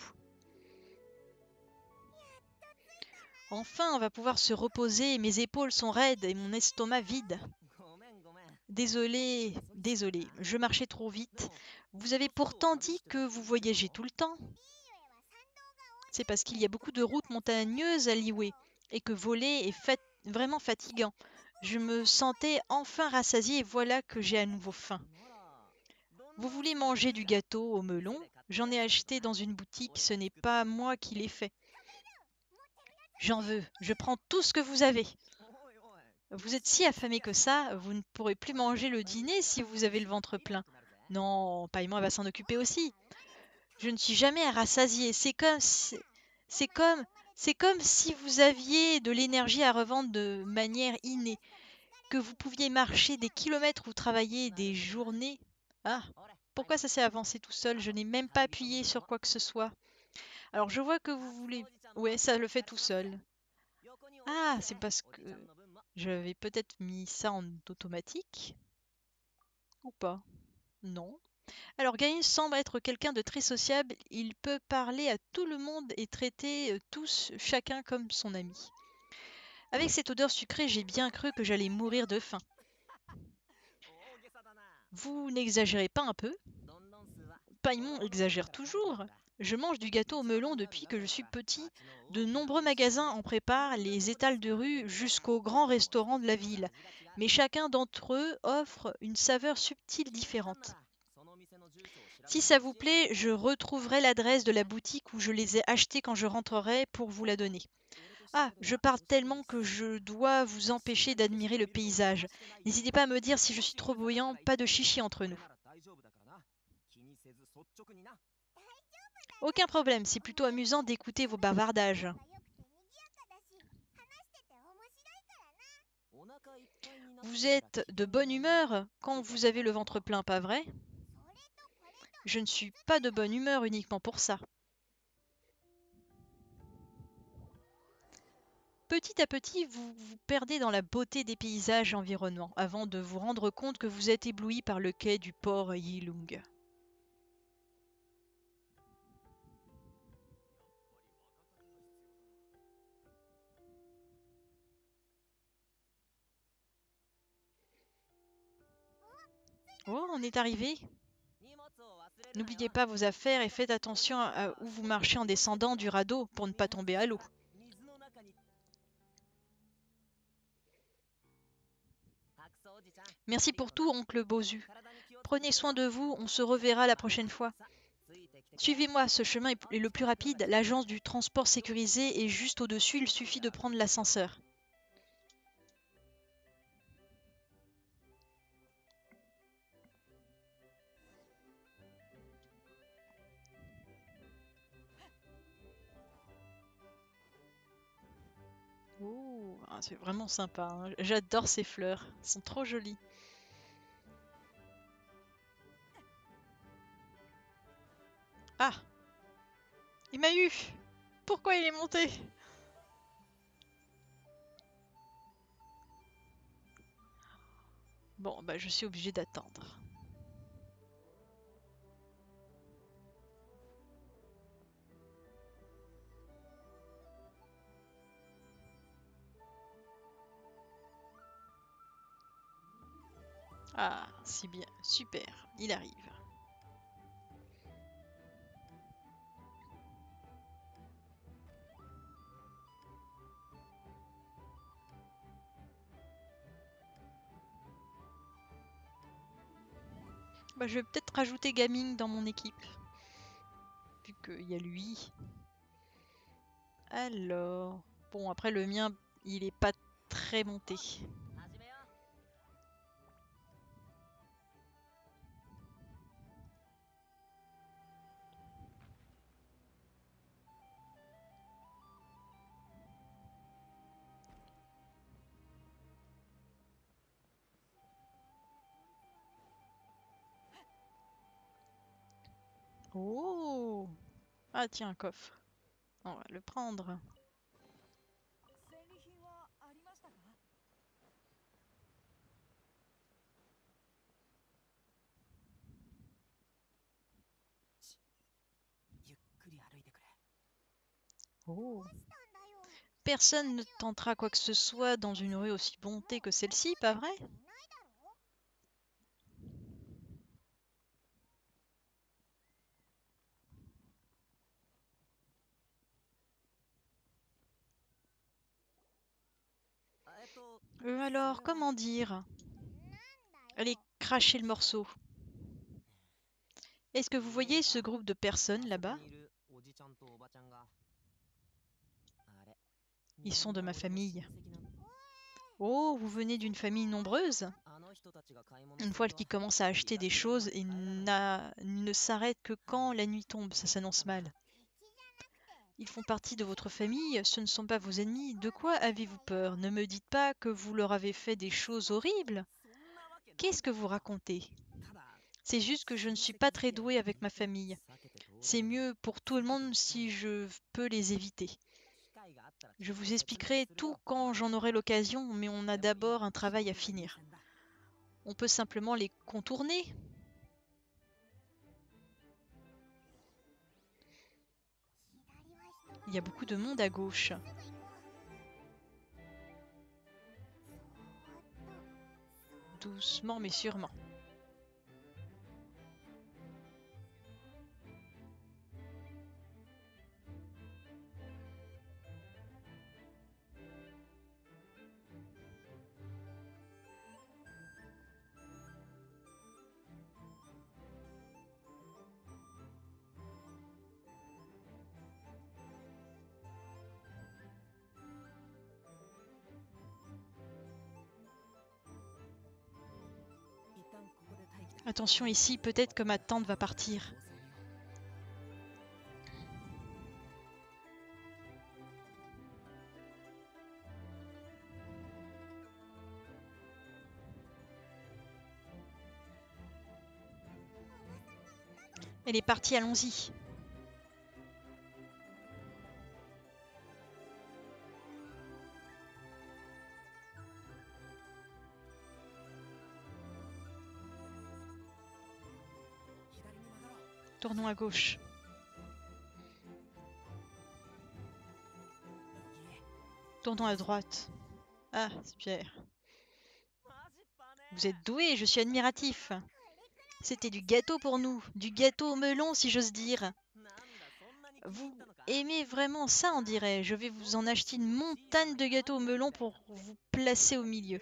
Enfin, on va pouvoir se reposer, mes épaules sont raides et mon estomac vide. Désolé, désolé, je marchais trop vite. Vous avez pourtant dit que vous voyagez tout le temps. C'est parce qu'il y a beaucoup de routes montagneuses à Liyue et que voler est fat vraiment fatigant. Je me sentais enfin rassasiée et voilà que j'ai à nouveau faim. Vous voulez manger du gâteau au melon? J'en ai acheté dans une boutique, ce n'est pas moi qui l'ai fait. J'en veux, je prends tout ce que vous avez. Vous êtes si affamé que ça, vous ne pourrez plus manger le dîner si vous avez le ventre plein. Non, Paimon va s'en occuper aussi. Je ne suis jamais rassasiée, c'est comme si... C'est comme... C'est comme si vous aviez de l'énergie à revendre de manière innée, que vous pouviez marcher des kilomètres ou travailler des journées. Ah, pourquoi ça s'est avancé tout seul? Je n'ai même pas appuyé sur quoi que ce soit. Alors je vois que vous voulez... Ouais, ça le fait tout seul. Ah, c'est parce que j'avais peut-être mis ça en automatique. Ou pas? Non. Alors Gaïn semble être quelqu'un de très sociable. Il peut parler à tout le monde et traiter euh, tous chacun comme son ami. Avec cette odeur sucrée, j'ai bien cru que j'allais mourir de faim. Vous n'exagérez pas un peu? Paimon exagère toujours. Je mange du gâteau au melon depuis que je suis petit. De nombreux magasins en préparent, les étals de rue jusqu'aux grands restaurants de la ville. Mais chacun d'entre eux offre une saveur subtile différente. Si ça vous plaît, je retrouverai l'adresse de la boutique où je les ai achetés quand je rentrerai pour vous la donner. Ah, je parle tellement que je dois vous empêcher d'admirer le paysage. N'hésitez pas à me dire si je suis trop bruyant, pas de chichi entre nous. Aucun problème, c'est plutôt amusant d'écouter vos bavardages. Vous êtes de bonne humeur quand vous avez le ventre plein, pas vrai? Je ne suis pas de bonne humeur uniquement pour ça. Petit à petit, vous vous perdez dans la beauté des paysages environnants, avant de vous rendre compte que vous êtes ébloui par le quai du port Yilung. Oh, on est arrivé. N'oubliez pas vos affaires et faites attention à où vous marchez en descendant du radeau pour ne pas tomber à l'eau. Merci pour tout, oncle Bozu. Prenez soin de vous, on se reverra la prochaine fois. Suivez-moi, ce chemin est le plus rapide. L'agence du transport sécurisé est juste au-dessus, il suffit de prendre l'ascenseur. Oh, ah, c'est vraiment sympa, hein. J'adore ces fleurs, elles sont trop jolies. Ah, il m'a eu. Pourquoi il est monté? Bon, bah je suis obligée d'attendre. Ah, si bien, super, il arrive. Bah, je vais peut-être rajouter Gaming dans mon équipe. Vu qu'il y a lui. Alors... Bon, après le mien, il est pas très monté. Oh! Ah tiens, un coffre. On va le prendre. Oh. Personne ne tentera quoi que ce soit dans une rue aussi bontée que celle-ci, pas vrai? Euh, alors, comment dire? Allez, crachez le morceau. Est-ce que vous voyez ce groupe de personnes là-bas? Ils sont de ma famille. Oh, vous venez d'une famille nombreuse? Une fois qu'ils commencent à acheter des choses, ils n'a- ils ne s'arrêtent que quand la nuit tombe, ça s'annonce mal. Ils font partie de votre famille, ce ne sont pas vos ennemis. De quoi avez-vous peur? Ne me dites pas que vous leur avez fait des choses horribles. Qu'est-ce que vous racontez? C'est juste que je ne suis pas très douée avec ma famille. C'est mieux pour tout le monde si je peux les éviter. Je vous expliquerai tout quand j'en aurai l'occasion, mais on a d'abord un travail à finir. On peut simplement les contourner. Il y a beaucoup de monde à gauche. Doucement mais sûrement. Attention ici, peut-être que ma tante va partir. Elle est partie, allons-y. Tournons à gauche. Tournons à droite. Ah, super. Vous êtes doué, je suis admiratif. C'était du gâteau pour nous, du gâteau au melon si j'ose dire. Vous aimez vraiment ça, on dirait. Je vais vous en acheter une montagne de gâteaux au melon pour vous placer au milieu.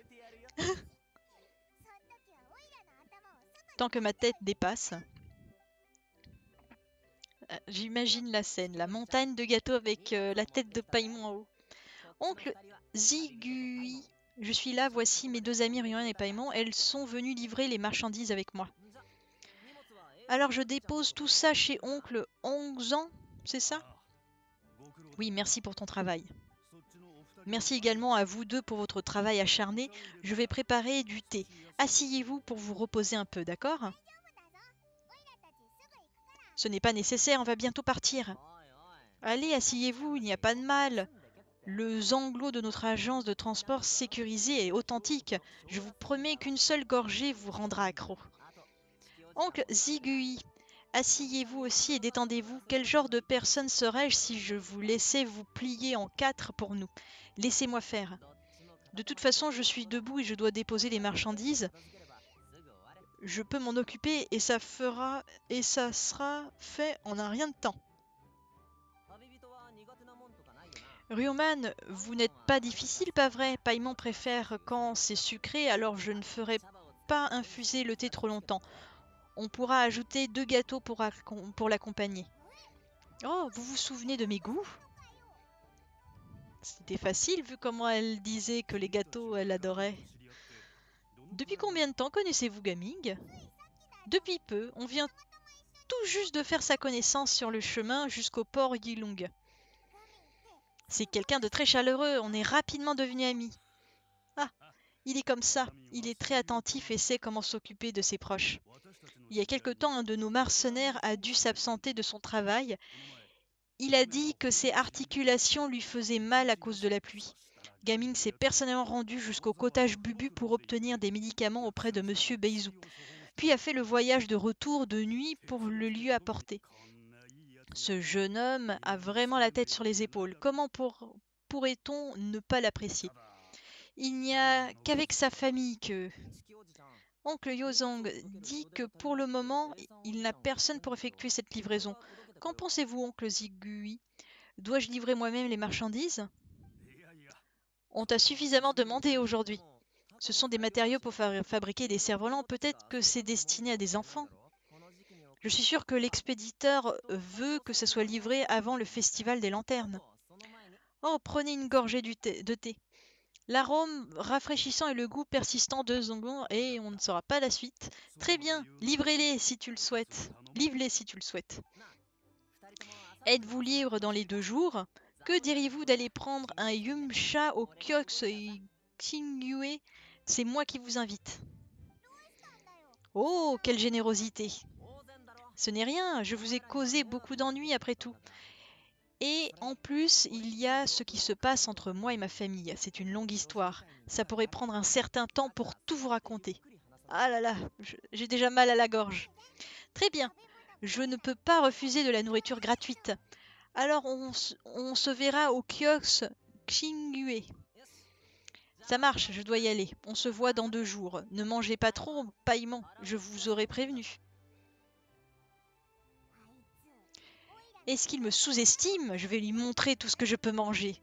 Tant que ma tête dépasse. Euh, J'imagine la scène, la montagne de gâteaux avec euh, la tête de Paimon en haut. Oncle Zigui, je suis là, voici mes deux amis Ryan et Paimon. Elles sont venues livrer les marchandises avec moi. Alors je dépose tout ça chez oncle Hongzan, c'est ça? Oui, merci pour ton travail. Merci également à vous deux pour votre travail acharné. Je vais préparer du thé. Asseyez-vous pour vous reposer un peu, d'accord? Ce n'est pas nécessaire, on va bientôt partir. Allez, asseyez-vous, il n'y a pas de mal. Le zanglot de notre agence de transport sécurisé est authentique. Je vous promets qu'une seule gorgée vous rendra accro. Oncle Zigui, asseyez-vous aussi et détendez-vous. Quel genre de personne serais-je si je vous laissais vous plier en quatre pour nous? Laissez-moi faire. De toute façon, je suis debout et je dois déposer les marchandises. Je peux m'en occuper et ça fera et ça sera fait en un rien de temps. Ryoman, vous n'êtes pas difficile, pas vrai? Paimon préfère quand c'est sucré, alors je ne ferai pas infuser le thé trop longtemps. On pourra ajouter deux gâteaux pour, pour l'accompagner. Oh, vous vous souvenez de mes goûts? C'était facile vu comment elle disait que les gâteaux, elle adorait. Depuis combien de temps connaissez-vous Gaming? Depuis peu, on vient tout juste de faire sa connaissance sur le chemin jusqu'au port Yilong. C'est quelqu'un de très chaleureux, on est rapidement devenus amis. Ah, il est comme ça, il est très attentif et sait comment s'occuper de ses proches. Il y a quelque temps, un de nos mercenaires a dû s'absenter de son travail. Il a dit que ses articulations lui faisaient mal à cause de la pluie. Gaming s'est personnellement rendu jusqu'au cottage Bubu pour obtenir des médicaments auprès de Monsieur Beizou, puis a fait le voyage de retour de nuit pour le lui apporter. Ce jeune homme a vraiment la tête sur les épaules. Comment pour... pourrait-on ne pas l'apprécier? Il n'y a qu'avec sa famille que... Oncle Yozang dit que pour le moment, il n'a personne pour effectuer cette livraison. Qu'en pensez-vous, oncle Zigui? Dois-je livrer moi-même les marchandises? On t'a suffisamment demandé aujourd'hui. Ce sont des matériaux pour fa fabriquer des cerfs-volants. Peut-être que c'est destiné à des enfants. Je suis sûr que l'expéditeur veut que ça soit livré avant le festival des lanternes. Oh, prenez une gorgée du thé, de thé. L'arôme rafraîchissant et le goût persistant de Zonglon, et on ne saura pas la suite. Très bien, livrez-les si tu le souhaites. Livre-les si tu le souhaites. Êtes-vous libre dans les deux jours? Que diriez-vous d'aller prendre un yumcha au kiosque Xingyue? C'est moi qui vous invite. Oh, quelle générosité! Ce n'est rien, je vous ai causé beaucoup d'ennuis après tout. Et en plus, il y a ce qui se passe entre moi et ma famille. C'est une longue histoire. Ça pourrait prendre un certain temps pour tout vous raconter. Ah là là, j'ai déjà mal à la gorge. Très bien, je ne peux pas refuser de la nourriture gratuite. Alors on, on se verra au kiosque Xingyue. Ça marche, je dois y aller. On se voit dans deux jours. Ne mangez pas trop, Paimon, je vous aurais prévenu. Est-ce qu'il me sous-estime? Je vais lui montrer tout ce que je peux manger.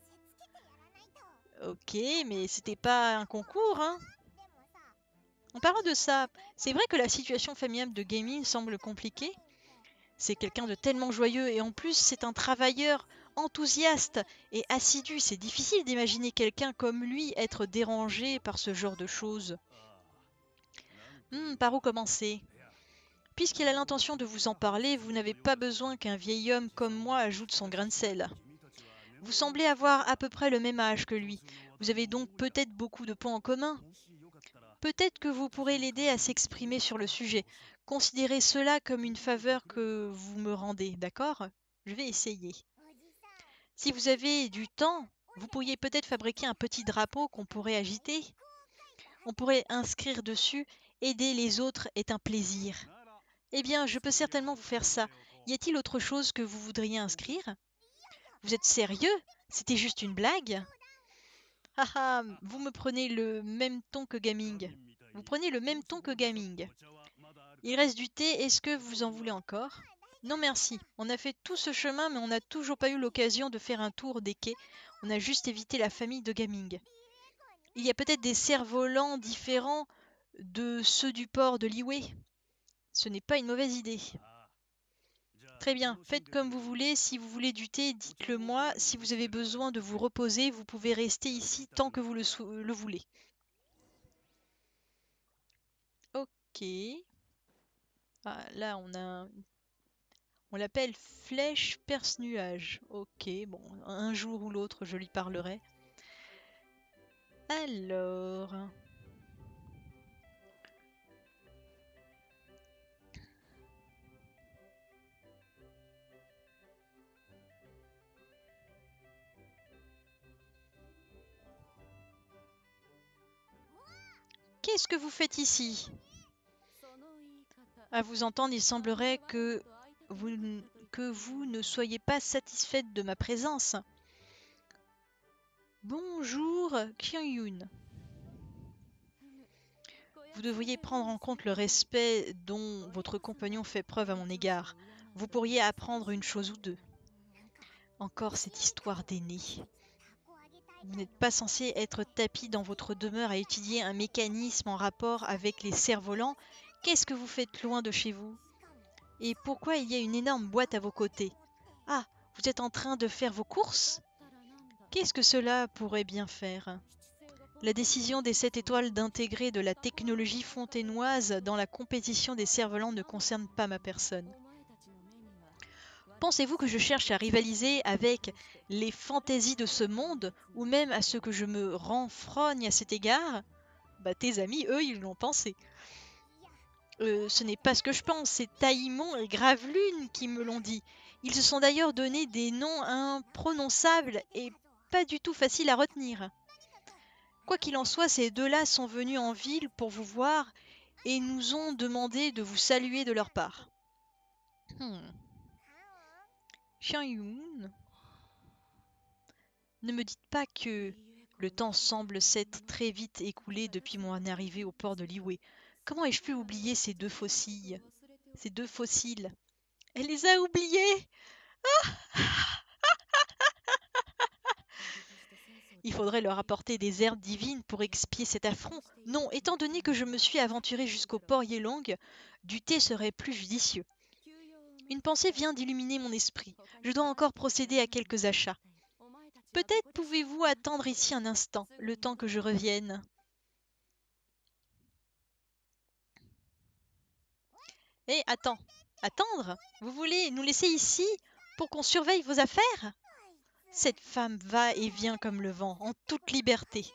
Ok, mais c'était pas un concours, hein? En parlant de ça, c'est vrai que la situation familiale de Gaming semble compliquée. C'est quelqu'un de tellement joyeux et en plus c'est un travailleur enthousiaste et assidu. C'est difficile d'imaginer quelqu'un comme lui être dérangé par ce genre de choses. Hmm, par où commencer? Puisqu'il a l'intention de vous en parler, vous n'avez pas besoin qu'un vieil homme comme moi ajoute son grain de sel. Vous semblez avoir à peu près le même âge que lui. Vous avez donc peut-être beaucoup de points en commun. Peut-être que vous pourrez l'aider à s'exprimer sur le sujet. Considérez cela comme une faveur que vous me rendez, d'accord? Je vais essayer. Si vous avez du temps, vous pourriez peut-être fabriquer un petit drapeau qu'on pourrait agiter. On pourrait inscrire dessus « Aider les autres est un plaisir ». Eh bien, je peux certainement vous faire ça. Y a-t-il autre chose que vous voudriez inscrire? Vous êtes sérieux? C'était juste une blague? Ah ah, vous me prenez le même ton que Gaming. Vous prenez le même ton que Gaming. Il reste du thé, est-ce que vous en voulez encore? Non merci, on a fait tout ce chemin mais on n'a toujours pas eu l'occasion de faire un tour des quais. On a juste évité la famille de Gaming. Il y a peut-être des cerfs-volants différents de ceux du port de Liyue. Ce n'est pas une mauvaise idée. Très bien, faites comme vous voulez. Si vous voulez du thé, dites-le moi. Si vous avez besoin de vous reposer, vous pouvez rester ici tant que vous le, le voulez. Ok. Ah, là, on a... On l'appelle Flèche Perce Nuage. Ok, bon, un jour ou l'autre, je lui parlerai. Alors... Qu'est-ce que vous faites ici? À vous entendre, il semblerait que vous, que vous ne soyez pas satisfaite de ma présence. Bonjour, Kyung-yoon. Vous devriez prendre en compte le respect dont votre compagnon fait preuve à mon égard. Vous pourriez apprendre une chose ou deux. Encore cette histoire d'aîné. Vous n'êtes pas censé être tapi dans votre demeure à étudier un mécanisme en rapport avec les cerfs-volants. Qu'est-ce que vous faites loin de chez vous? Et pourquoi il y a une énorme boîte à vos côtés? Ah, vous êtes en train de faire vos courses? Qu'est-ce que cela pourrait bien faire? La décision des sept étoiles d'intégrer de la technologie fontainoise dans la compétition des cerfs-volants ne concerne pas ma personne. Pensez-vous que je cherche à rivaliser avec les fantaisies de ce monde, ou même à ce que je me renfrogne à cet égard? Bah tes amis, eux, ils l'ont pensé. Euh, ce n'est pas ce que je pense, c'est Taïmon et Gravelune qui me l'ont dit. Ils se sont d'ailleurs donné des noms imprononçables et pas du tout faciles à retenir. Quoi qu'il en soit, ces deux-là sont venus en ville pour vous voir et nous ont demandé de vous saluer de leur part. Hmm. Xiang-yoon, ne me dites pas que le temps semble s'être très vite écoulé depuis mon arrivée au port de Liyue. Comment ai-je pu oublier ces deux fossiles? Ces deux fossiles. Elle les a oubliés! Il faudrait leur apporter des herbes divines pour expier cet affront. Non, étant donné que je me suis aventuré jusqu'au port Yelong, du thé serait plus judicieux. Une pensée vient d'illuminer mon esprit. Je dois encore procéder à quelques achats. Peut-être pouvez-vous attendre ici un instant, le temps que je revienne. Eh, attends. Attendre? Vous voulez nous laisser ici pour qu'on surveille vos affaires? Cette femme va et vient comme le vent, en toute liberté.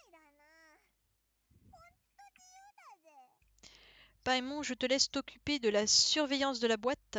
Paimon, je te laisse t'occuper de la surveillance de la boîte.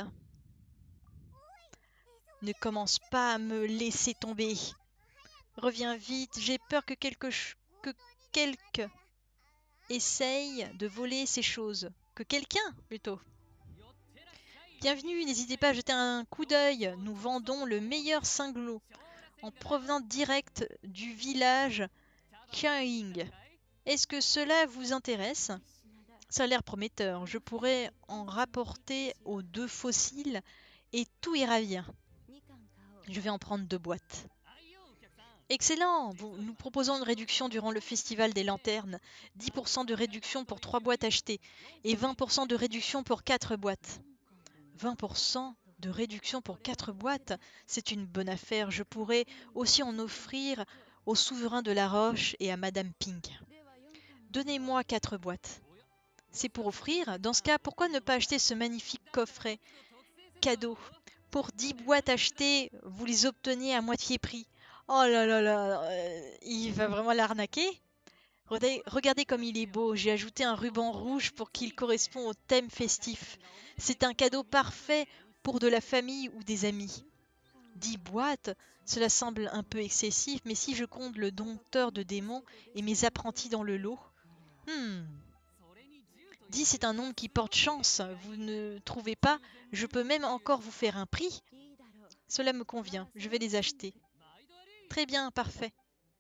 Ne commence pas à me laisser tomber. Reviens vite, j'ai peur que quelque ch- que quelque essaye de voler ces choses. Que quelqu'un, plutôt. Bienvenue, n'hésitez pas à jeter un coup d'œil. Nous vendons le meilleur cinglot, en provenance directe du village Qiaoying. Est-ce que cela vous intéresse? Ça a l'air prometteur. Je pourrais en rapporter aux deux fossiles et tout ira bien. Je vais en prendre deux boîtes. Excellent! Vous- Nous proposons une réduction durant le festival des lanternes. dix pour cent de réduction pour trois boîtes achetées et vingt pour cent de réduction pour quatre boîtes. vingt pour cent de réduction pour quatre boîtes, c'est une bonne affaire. Je pourrais aussi en offrir au souverain de la Roche et à Madame Pink. Donnez-moi quatre boîtes. C'est pour offrir? Dans ce cas, pourquoi ne pas acheter ce magnifique coffret cadeau? Pour dix boîtes achetées, vous les obtenez à moitié prix. Oh là là là, euh, il va vraiment l'arnaquer? Regardez, regardez comme il est beau, j'ai ajouté un ruban rouge pour qu'il corresponde au thème festif. C'est un cadeau parfait pour de la famille ou des amis. Dix boîtes, cela semble un peu excessif, mais si je compte le dompteur de démons et mes apprentis dans le lot... Hmm. dix est un nombre qui porte chance, vous ne trouvez pas? Je peux même encore vous faire un prix. Cela me convient, je vais les acheter. Très bien, parfait.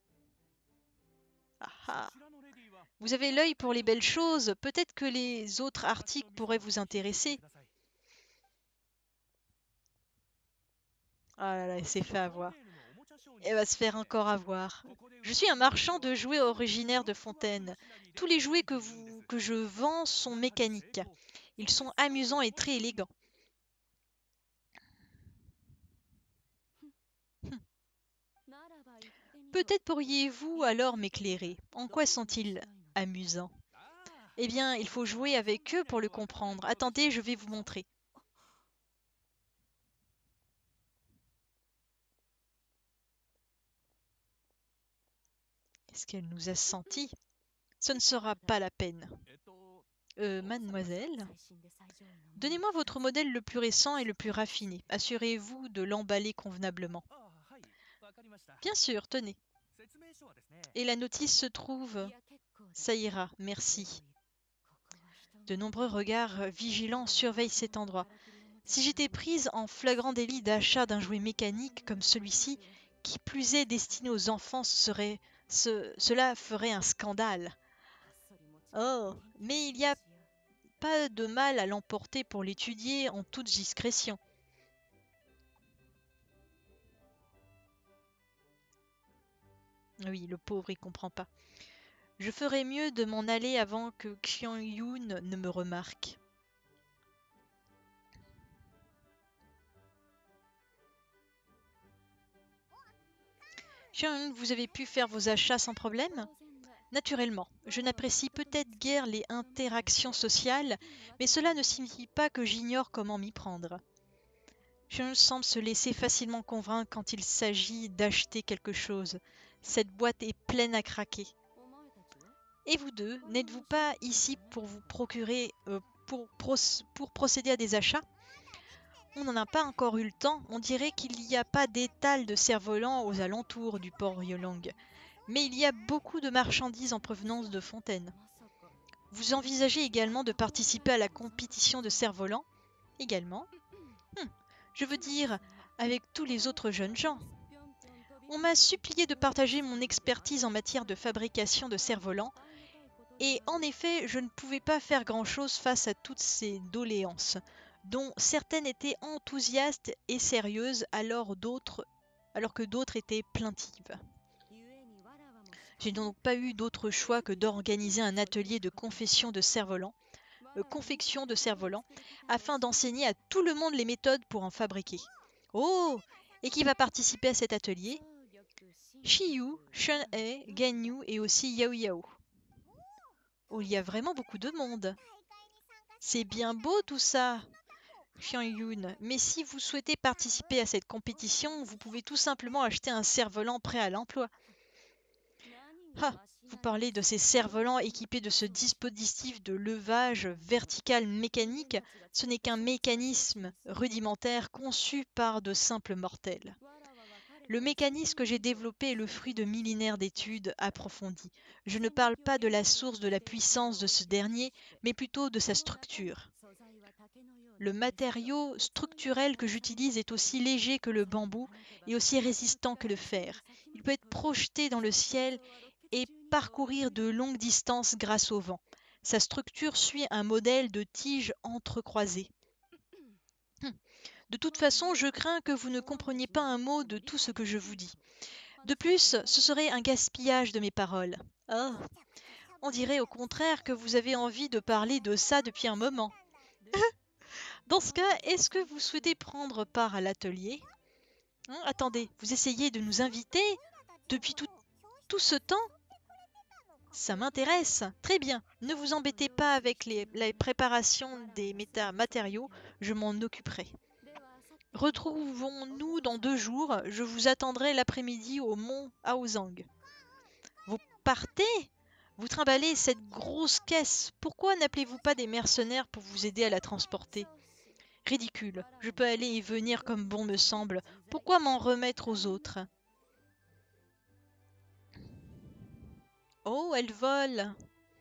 Ah ah. Vous avez l'œil pour les belles choses, peut-être que les autres articles pourraient vous intéresser. Ah là là, elle s'est fait avoir. Elle va se faire encore avoir. Je suis un marchand de jouets originaire de Fontaine. Tous les jouets que, vous, que je vends sont mécaniques. Ils sont amusants et très élégants. Peut-être pourriez-vous alors m'éclairer. En quoi sont-ils amusants? Eh bien, il faut jouer avec eux pour le comprendre. Attendez, je vais vous montrer. parce qu'elle nous a senti. Ce ne sera pas la peine. Euh, mademoiselle, donnez-moi votre modèle le plus récent et le plus raffiné. Assurez-vous de l'emballer convenablement. Bien sûr, tenez. Et la notice se trouve... Ça ira, merci. De nombreux regards vigilants surveillent cet endroit. Si j'étais prise en flagrant délit d'achat d'un jouet mécanique comme celui-ci, qui plus est destiné aux enfants, ce serait, ce, cela ferait un scandale. Oh, mais il n'y a pas de mal à l'emporter pour l'étudier en toute discrétion. Oui, le pauvre, il comprend pas. Je ferais mieux de m'en aller avant que Xiang-Yun ne me remarque. Xiang-Yun, vous avez pu faire vos achats sans problème? Naturellement, je n'apprécie peut-être guère les interactions sociales, mais cela ne signifie pas que j'ignore comment m'y prendre. Xiang-Yun semble se laisser facilement convaincre quand il s'agit d'acheter quelque chose. Cette boîte est pleine à craquer. Et vous deux, n'êtes-vous pas ici pour vous procurer, euh, pour, proc- pour procéder à des achats? On n'en a pas encore eu le temps, on dirait qu'il n'y a pas d'étal de cerfs-volants aux alentours du port Yolang. Mais il y a beaucoup de marchandises en provenance de Fontaine. Vous envisagez également de participer à la compétition de cerfs-volants? Également? Hum, Je veux dire, avec tous les autres jeunes gens. On m'a supplié de partager mon expertise en matière de fabrication de cerfs-volants, et en effet, je ne pouvais pas faire grand-chose face à toutes ces doléances, dont certaines étaient enthousiastes et sérieuses, alors, d'autres, alors que d'autres étaient plaintives. J'ai donc pas eu d'autre choix que d'organiser un atelier de confession de cerfs-volants, euh, confection de cerfs-volants, afin d'enseigner à tout le monde les méthodes pour en fabriquer. Oh! Et qui va participer à cet atelier? Shiyu, Shun-hei, Ganyu et aussi Yao Yao. Oh, il y a vraiment beaucoup de monde. C'est bien beau tout ça, Xiang-Yun, mais si vous souhaitez participer à cette compétition, vous pouvez tout simplement acheter un cerf-volant prêt à l'emploi. Ah, vous parlez de ces cerfs-volants équipés de ce dispositif de levage vertical mécanique. Ce n'est qu'un mécanisme rudimentaire conçu par de simples mortels. Le mécanisme que j'ai développé est le fruit de millénaires d'études approfondies. Je ne parle pas de la source de la puissance de ce dernier, mais plutôt de sa structure. Le matériau structurel que j'utilise est aussi léger que le bambou et aussi résistant que le fer. Il peut être projeté dans le ciel et parcourir de longues distances grâce au vent. Sa structure suit un modèle de tige entrecroisée. Hum. De toute façon, je crains que vous ne compreniez pas un mot de tout ce que je vous dis. De plus, ce serait un gaspillage de mes paroles. Oh, on dirait au contraire que vous avez envie de parler de ça depuis un moment. Dans ce cas, est-ce que vous souhaitez prendre part à l'atelier? Hein, attendez, vous essayez de nous inviter depuis tout, tout ce temps? Ça m'intéresse. Très bien. Ne vous embêtez pas avec les, la préparation des méta matériaux, je m'en occuperai. Retrouvons-nous dans deux jours. Je vous attendrai l'après-midi au mont Aozang. Vous partez? Vous trimballez cette grosse caisse. Pourquoi n'appelez-vous pas des mercenaires pour vous aider à la transporter? Ridicule. Je peux aller et venir comme bon me semble. Pourquoi m'en remettre aux autres? Oh, elle vole.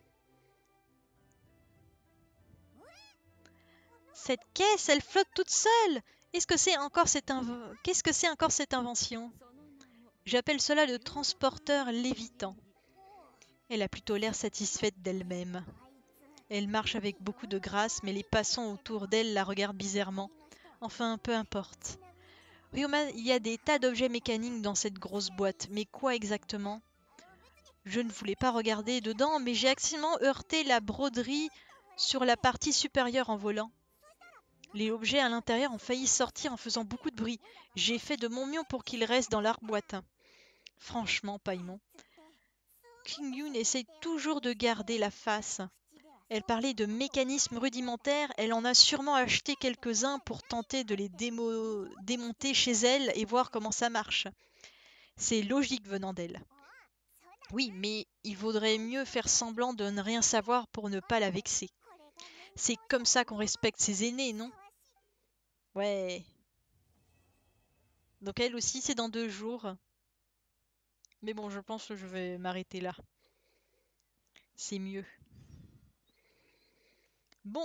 Cette caisse, elle flotte toute seule. Est-ce que c'est encore cette inv... Qu'est-ce que c'est encore cette invention? J'appelle cela le transporteur lévitant. Elle a plutôt l'air satisfaite d'elle-même. Elle marche avec beaucoup de grâce, mais les passants autour d'elle la regardent bizarrement. Enfin, peu importe. Ryoma, il y a des tas d'objets mécaniques dans cette grosse boîte, mais quoi exactement? Je ne voulais pas regarder dedans, mais j'ai accidentellement heurté la broderie sur la partie supérieure en volant. Les objets à l'intérieur ont failli sortir en faisant beaucoup de bruit. J'ai fait de mon mieux pour qu'ils restent dans l'armoire. Franchement, Paimon. King-Yun essaie toujours de garder la face. Elle parlait de mécanismes rudimentaires, elle en a sûrement acheté quelques-uns pour tenter de les démo démonter chez elle et voir comment ça marche. C'est logique venant d'elle. Oui, mais il vaudrait mieux faire semblant de ne rien savoir pour ne pas la vexer. C'est comme ça qu'on respecte ses aînés, non? Ouais. Donc elle aussi, c'est dans deux jours. Mais bon, je pense que je vais m'arrêter là. C'est mieux. Bon.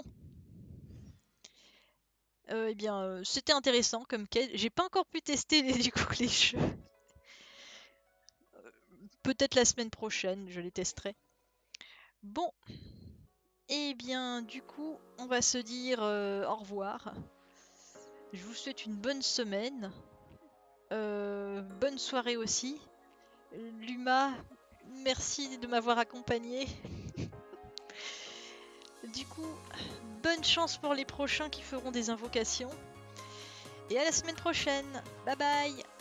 Euh, eh bien, euh, c'était intéressant comme quête. J'ai pas encore pu tester les, du coup, les jeux. Peut-être la semaine prochaine, je les testerai. Bon. Eh bien, du coup, on va se dire euh, au revoir. Je vous souhaite une bonne semaine. Euh, bonne soirée aussi. Luma, merci de m'avoir accompagné. Du coup, bonne chance pour les prochains qui feront des invocations. Et à la semaine prochaine. Bye bye.